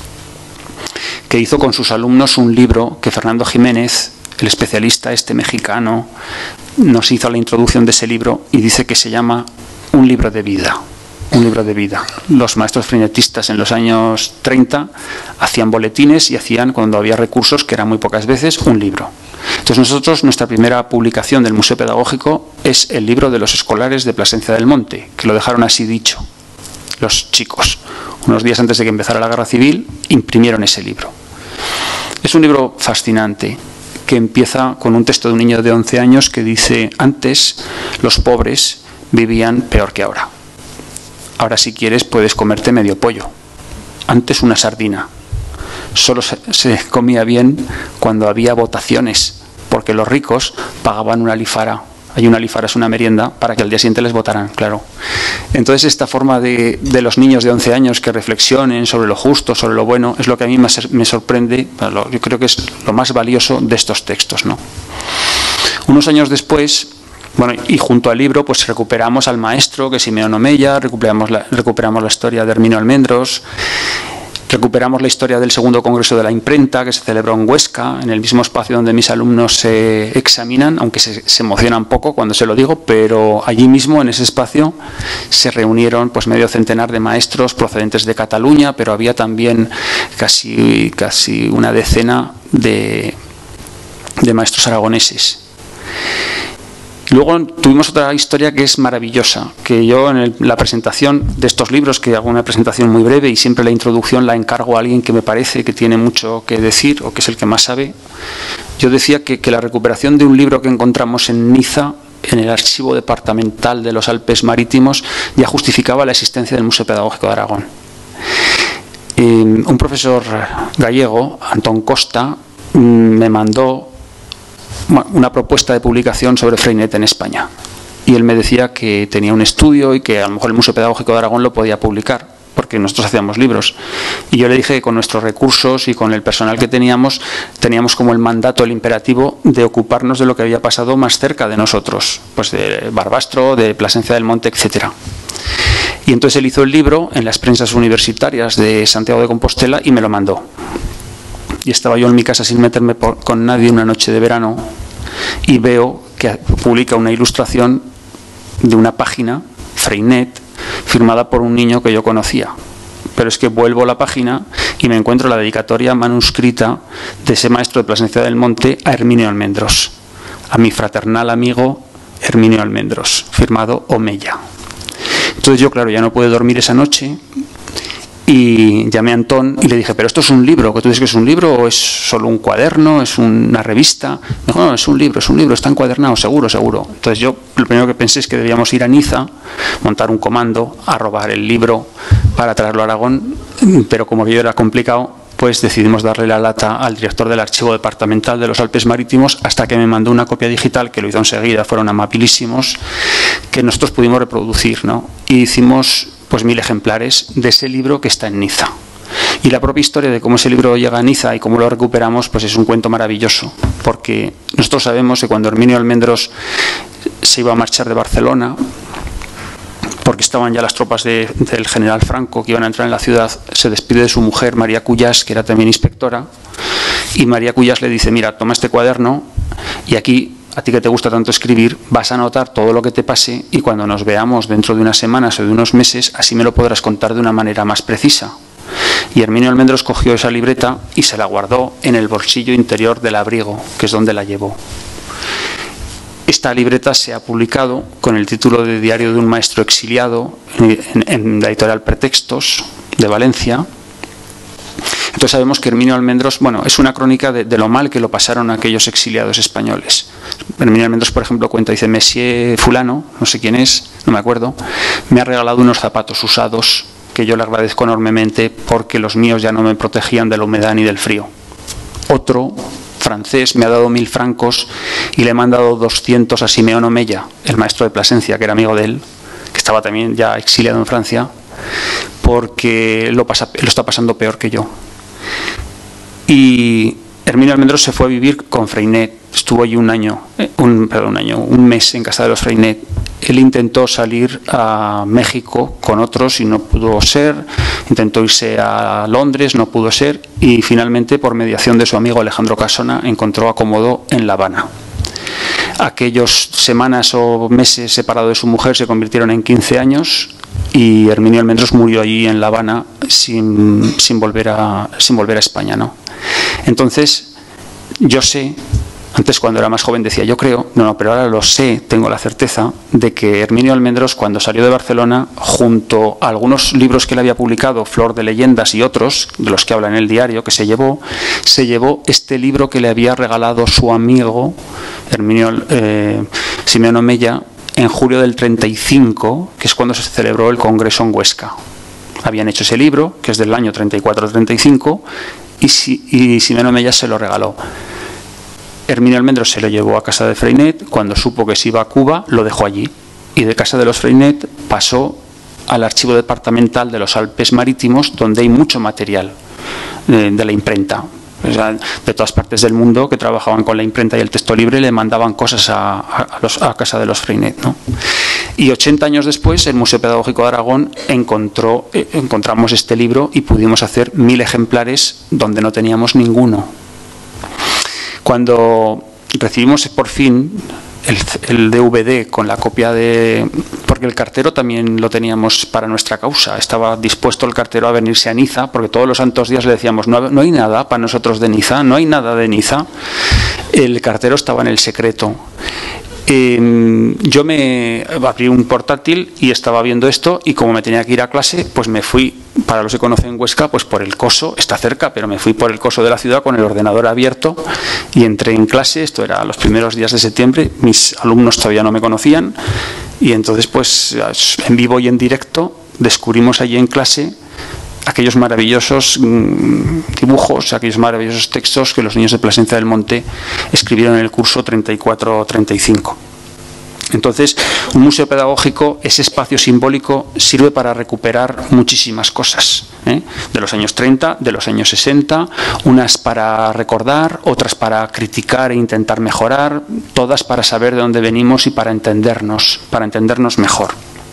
que hizo con sus alumnos un libro que Fernando Jiménez, el especialista este mexicano, nos hizo la introducción de ese libro y dice que se llama Un libro de vida. Un libro de vida. Los maestros freinetistas en los años treinta hacían boletines y hacían, cuando había recursos, que eran muy pocas veces, un libro. Entonces nosotros, nuestra primera publicación del Museo Pedagógico es el libro de los escolares de Plasencia del Monte, que lo dejaron así dicho, los chicos. Unos días antes de que empezara la Guerra Civil, imprimieron ese libro. Es un libro fascinante, que empieza con un texto de un niño de once años que dice: antes los pobres vivían peor que ahora. Ahora si quieres puedes comerte medio pollo. Antes una sardina. Solo se, se comía bien cuando había votaciones, porque los ricos pagaban una alifara. Hay una alifara, es una merienda, para que al día siguiente les votaran, claro. Entonces esta forma de, de los niños de once años que reflexionen sobre lo justo, sobre lo bueno, es lo que a mí más me sorprende, yo creo que es lo más valioso de estos textos, ¿no? Unos años después, bueno, y junto al libro pues recuperamos al maestro, que es Simeón Omeya, recuperamos la, recuperamos la historia de Herminio Almendros, recuperamos la historia del segundo congreso de la imprenta, que se celebró en Huesca, en el mismo espacio donde mis alumnos se examinan, aunque se, se emocionan poco cuando se lo digo, pero allí mismo, en ese espacio, se reunieron pues medio centenar de maestros procedentes de Cataluña, pero había también casi, casi una decena de, de maestros aragoneses. Luego tuvimos otra historia que es maravillosa, que yo en el, la presentación de estos libros, que hago una presentación muy breve y siempre la introducción la encargo a alguien que me parece que tiene mucho que decir o que es el que más sabe, yo decía que, que la recuperación de un libro que encontramos en Niza, en el archivo departamental de los Alpes Marítimos, ya justificaba la existencia del Museo Pedagógico de Aragón. Eh, un profesor gallego, Antón Costa, me mandó una propuesta de publicación sobre Freinet en España. Y él me decía que tenía un estudio y que a lo mejor el Museo Pedagógico de Aragón lo podía publicar, porque nosotros hacíamos libros. Y yo le dije que con nuestros recursos y con el personal que teníamos, teníamos como el mandato, el imperativo de ocuparnos de lo que había pasado más cerca de nosotros, pues de Barbastro, de Plasencia del Monte, etcétera. Y entonces él hizo el libro en las prensas universitarias de Santiago de Compostela y me lo mandó. Y estaba yo en mi casa sin meterme por, con nadie una noche de verano y veo que publica una ilustración de una página, Freinet, firmada por un niño que yo conocía. Pero es que vuelvo a la página y me encuentro la dedicatoria manuscrita de ese maestro de Plasencia del Monte a Herminio Almendros, a mi fraternal amigo Herminio Almendros, firmado Omeya. Entonces yo, claro, ya no pude dormir esa noche. Y llamé a Antón y le dije, pero esto es un libro, ¿que tú dices que es un libro o es solo un cuaderno, es una revista? Me dijo, no, es un libro, es un libro, está encuadernado, seguro, seguro. Entonces yo lo primero que pensé es que debíamos ir a Niza, montar un comando, a robar el libro para traerlo a Aragón, pero como aquello era complicado, pues decidimos darle la lata al director del Archivo Departamental de los Alpes Marítimos hasta que me mandó una copia digital, que lo hizo enseguida, fueron amabilísimos, que nosotros pudimos reproducir, ¿no? Y hicimos pues mil ejemplares de ese libro que está en Niza. Y la propia historia de cómo ese libro llega a Niza y cómo lo recuperamos, pues es un cuento maravilloso, porque nosotros sabemos que cuando Herminio Almendros se iba a marchar de Barcelona, porque estaban ya las tropas de, del general Franco que iban a entrar en la ciudad, se despide de su mujer, María Cuyás, que era también inspectora, y María Cuyás le dice, mira, toma este cuaderno y aquí, a ti que te gusta tanto escribir, vas a anotar todo lo que te pase y cuando nos veamos dentro de unas semanas o de unos meses, así me lo podrás contar de una manera más precisa. Y Herminio Almendros cogió esa libreta y se la guardó en el bolsillo interior del abrigo, que es donde la llevó. Esta libreta se ha publicado con el título de Diario de un maestro exiliado en, en la editorial Pretextos de Valencia. Entonces sabemos que Herminio Almendros, bueno, es una crónica de, de lo mal que lo pasaron aquellos exiliados españoles. Herminio Almendros, por ejemplo, cuenta, dice, Messier fulano, no sé quién es, no me acuerdo, me ha regalado unos zapatos usados que yo le agradezco enormemente porque los míos ya no me protegían de la humedad ni del frío. Otro francés me ha dado mil francos y le he mandado doscientos a Simeón Omeya, el maestro de Plasencia, que era amigo de él, que estaba también ya exiliado en Francia, porque lo, pasa, lo está pasando peor que yo. Y Herminio Almendros se fue a vivir con Freinet, estuvo allí un año, un, perdón, un año, un mes en casa de los Freinet. Él intentó salir a México con otros y no pudo ser, intentó irse a Londres, no pudo ser, y finalmente, por mediación de su amigo Alejandro Casona, encontró acomodo en La Habana. Aquellos semanas o meses separado de su mujer se convirtieron en quince años y Herminio Almendros murió allí en La Habana sin, sin, volver, a, sin volver a España, ¿no? Entonces, yo sé, antes cuando era más joven decía yo creo, no, no, pero ahora lo sé, tengo la certeza de que Herminio Almendros, cuando salió de Barcelona, junto a algunos libros que él había publicado, Flor de Leyendas y otros, de los que habla en el diario, que se llevó, se llevó este libro que le había regalado su amigo, Herminio eh, Simeón Omeya, en julio del treinta y cinco, que es cuando se celebró el Congreso en Huesca. Habían hecho ese libro, que es del año treinta y cuatro treinta y cinco, y, si, y Simeón Omeya se lo regaló. Herminio Almendros se lo llevó a casa de Freinet, cuando supo que se iba a Cuba, lo dejó allí. Y de casa de los Freinet pasó al Archivo Departamental de los Alpes Marítimos, donde hay mucho material de, de la imprenta. O sea, de todas partes del mundo que trabajaban con la imprenta y el texto libre le mandaban cosas a, a, a, los, a casa de los Freinet, ¿no? Y ochenta años después el Museo Pedagógico de Aragón encontró, eh, encontramos este libro y pudimos hacer mil ejemplares donde no teníamos ninguno. Cuando recibimos por fin el, el D V D con la copia de... porque el cartero también lo teníamos para nuestra causa, estaba dispuesto el cartero a venirse a Niza, porque todos los santos días le decíamos, no, no hay nada para nosotros de Niza, no hay nada de Niza. El cartero estaba en el secreto. Eh, yo me abrí un portátil y estaba viendo esto y como me tenía que ir a clase, pues me fui, para los que conocen Huesca, pues por el Coso, está cerca, pero me fui por el Coso de la ciudad con el ordenador abierto y entré en clase. Esto era los primeros días de septiembre, mis alumnos todavía no me conocían y entonces pues en vivo y en directo descubrimos allí en clase aquellos maravillosos dibujos, aquellos maravillosos textos que los niños de Plasencia del Monte escribieron en el curso treinta y cuatro treinta y cinco. Entonces, un museo pedagógico, ese espacio simbólico, sirve para recuperar muchísimas cosas, ¿eh? De los años treinta, de los años sesenta, unas para recordar, otras para criticar e intentar mejorar, todas para saber de dónde venimos y para entendernos, para entendernos mejor.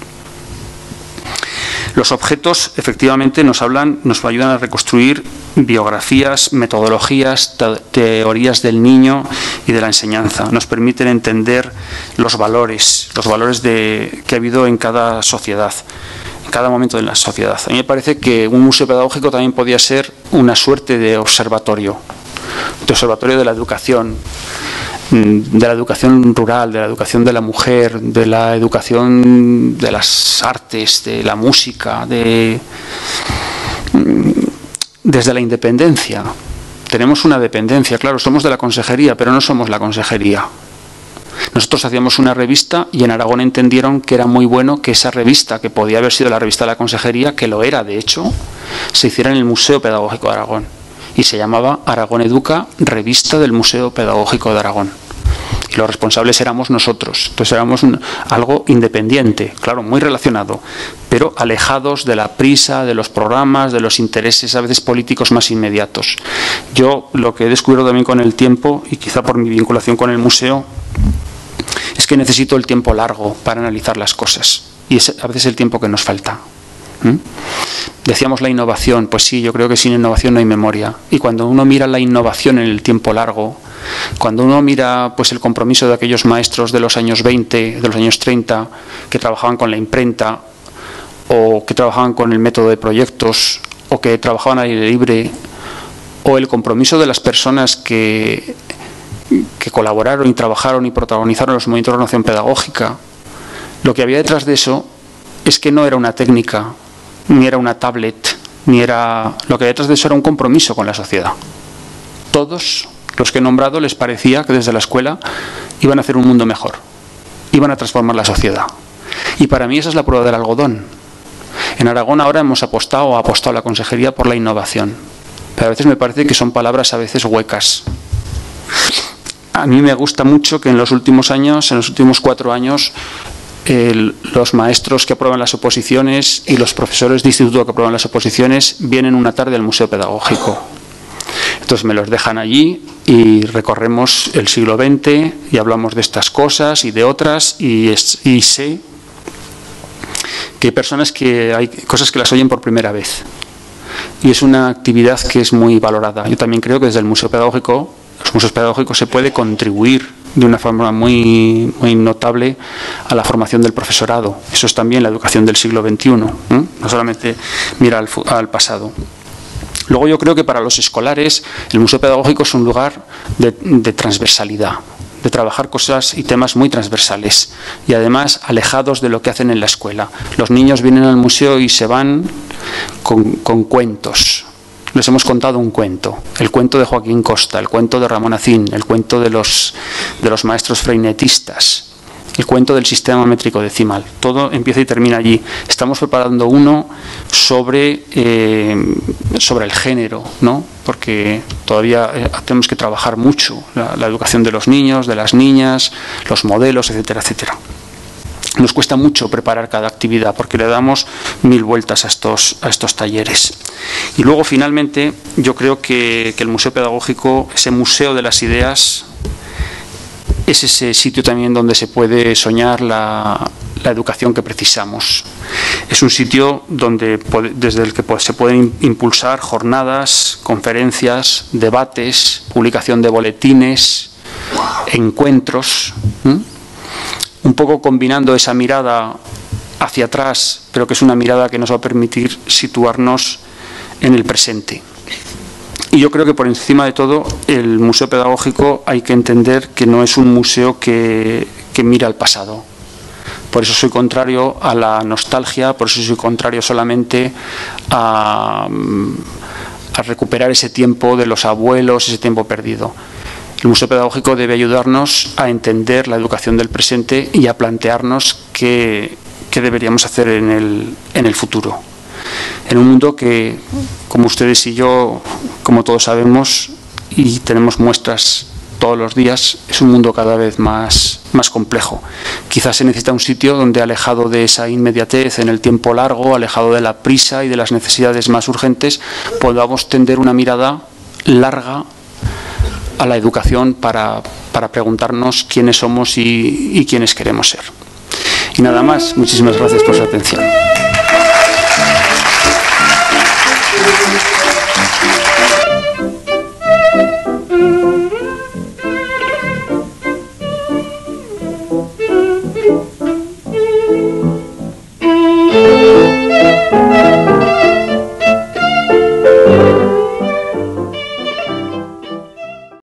Los objetos efectivamente nos hablan, nos ayudan a reconstruir biografías, metodologías, te teorías del niño y de la enseñanza. Nos permiten entender los valores, los valores de, que ha habido en cada sociedad, en cada momento de la sociedad. A mí me parece que un museo pedagógico también podía ser una suerte de observatorio, de observatorio de la educación, de la educación rural, de la educación de la mujer, de la educación de las artes, de la música, de, desde la independencia. Tenemos una dependencia, claro, somos de la consejería, pero no somos la consejería. Nosotros hacíamos una revista y en Aragón entendieron que era muy bueno que esa revista, que podía haber sido la revista de la consejería, que lo era de hecho, se hiciera en el Museo Pedagógico de Aragón. Y se llamaba Aragón Educa, revista del Museo Pedagógico de Aragón. Y los responsables éramos nosotros. Entonces éramos un, algo independiente, claro, muy relacionado, pero alejados de la prisa, de los programas, de los intereses a veces políticos más inmediatos. Yo lo que he descubierto también con el tiempo, y quizá por mi vinculación con el museo, es que necesito el tiempo largo para analizar las cosas. Y es a veces el tiempo que nos falta. ¿Mm? Decíamos la innovación, pues sí, yo creo que sin innovación no hay memoria. Y cuando uno mira la innovación en el tiempo largo, cuando uno mira pues el compromiso de aquellos maestros de los años veinte, de los años treinta, que trabajaban con la imprenta, o que trabajaban con el método de proyectos, o que trabajaban al aire libre, o el compromiso de las personas que, que colaboraron y trabajaron y protagonizaron los movimientos de renovación pedagógica, lo que había detrás de eso es que no era una técnica, ni era una tablet, ni era... Lo que había detrás de eso era un compromiso con la sociedad. Todos los que he nombrado les parecía que desde la escuela iban a hacer un mundo mejor, iban a transformar la sociedad. Y para mí esa es la prueba del algodón. En Aragón ahora hemos apostado o ha apostado la consejería por la innovación, pero a veces me parece que son palabras a veces huecas. A mí me gusta mucho que en los últimos años, en los últimos cuatro años, El, los maestros que aprueban las oposiciones y los profesores de instituto que aprueban las oposiciones vienen una tarde al Museo Pedagógico. Entonces me los dejan allí y recorremos el siglo veinte y hablamos de estas cosas y de otras y, es, y sé que hay personas que hay cosas que las oyen por primera vez y es una actividad que es muy valorada. Yo también creo que desde el Museo Pedagógico, los museos pedagógicos, se puede contribuir de una forma muy, muy notable a la formación del profesorado. Eso es también la educación del siglo veintiuno, ¿eh? No solamente mira al, al pasado. Luego yo creo que para los escolares el museo pedagógico es un lugar de, de transversalidad, de trabajar cosas y temas muy transversales y además alejados de lo que hacen en la escuela. Los niños vienen al museo y se van con, con cuentos. Les hemos contado un cuento, el cuento de Joaquín Costa, el cuento de Ramón Acín, el cuento de los, de los maestros freinetistas, el cuento del sistema métrico decimal. Todo empieza y termina allí. Estamos preparando uno sobre, eh, sobre el género, ¿no? Porque todavía eh, tenemos que trabajar mucho la, la educación de los niños, de las niñas, los modelos, etcétera, etcétera. Nos cuesta mucho preparar cada actividad porque le damos mil vueltas a estos, a estos talleres. Y luego, finalmente, yo creo que, que el Museo Pedagógico, ese museo de las ideas, es ese sitio también donde se puede soñar la, la educación que precisamos. Es un sitio donde, desde el que se pueden impulsar jornadas, conferencias, debates, publicación de boletines, encuentros, ¿eh? Un poco combinando esa mirada hacia atrás, pero que es una mirada que nos va a permitir situarnos en el presente. Y yo creo que por encima de todo, el museo pedagógico hay que entender que no es un museo que, que mira al pasado. Por eso soy contrario a la nostalgia, por eso soy contrario solamente a, a recuperar ese tiempo de los abuelos, ese tiempo perdido. El museo pedagógico debe ayudarnos a entender la educación del presente y a plantearnos qué, qué deberíamos hacer en el, en el futuro. En un mundo que, como ustedes y yo, como todos sabemos, y tenemos muestras todos los días, es un mundo cada vez más, más complejo. Quizás se necesita un sitio donde, alejado de esa inmediatez en el tiempo largo, alejado de la prisa y de las necesidades más urgentes, podamos tender una mirada larga a la educación para, para preguntarnos quiénes somos y, y quiénes queremos ser. Y nada más, muchísimas gracias por su atención.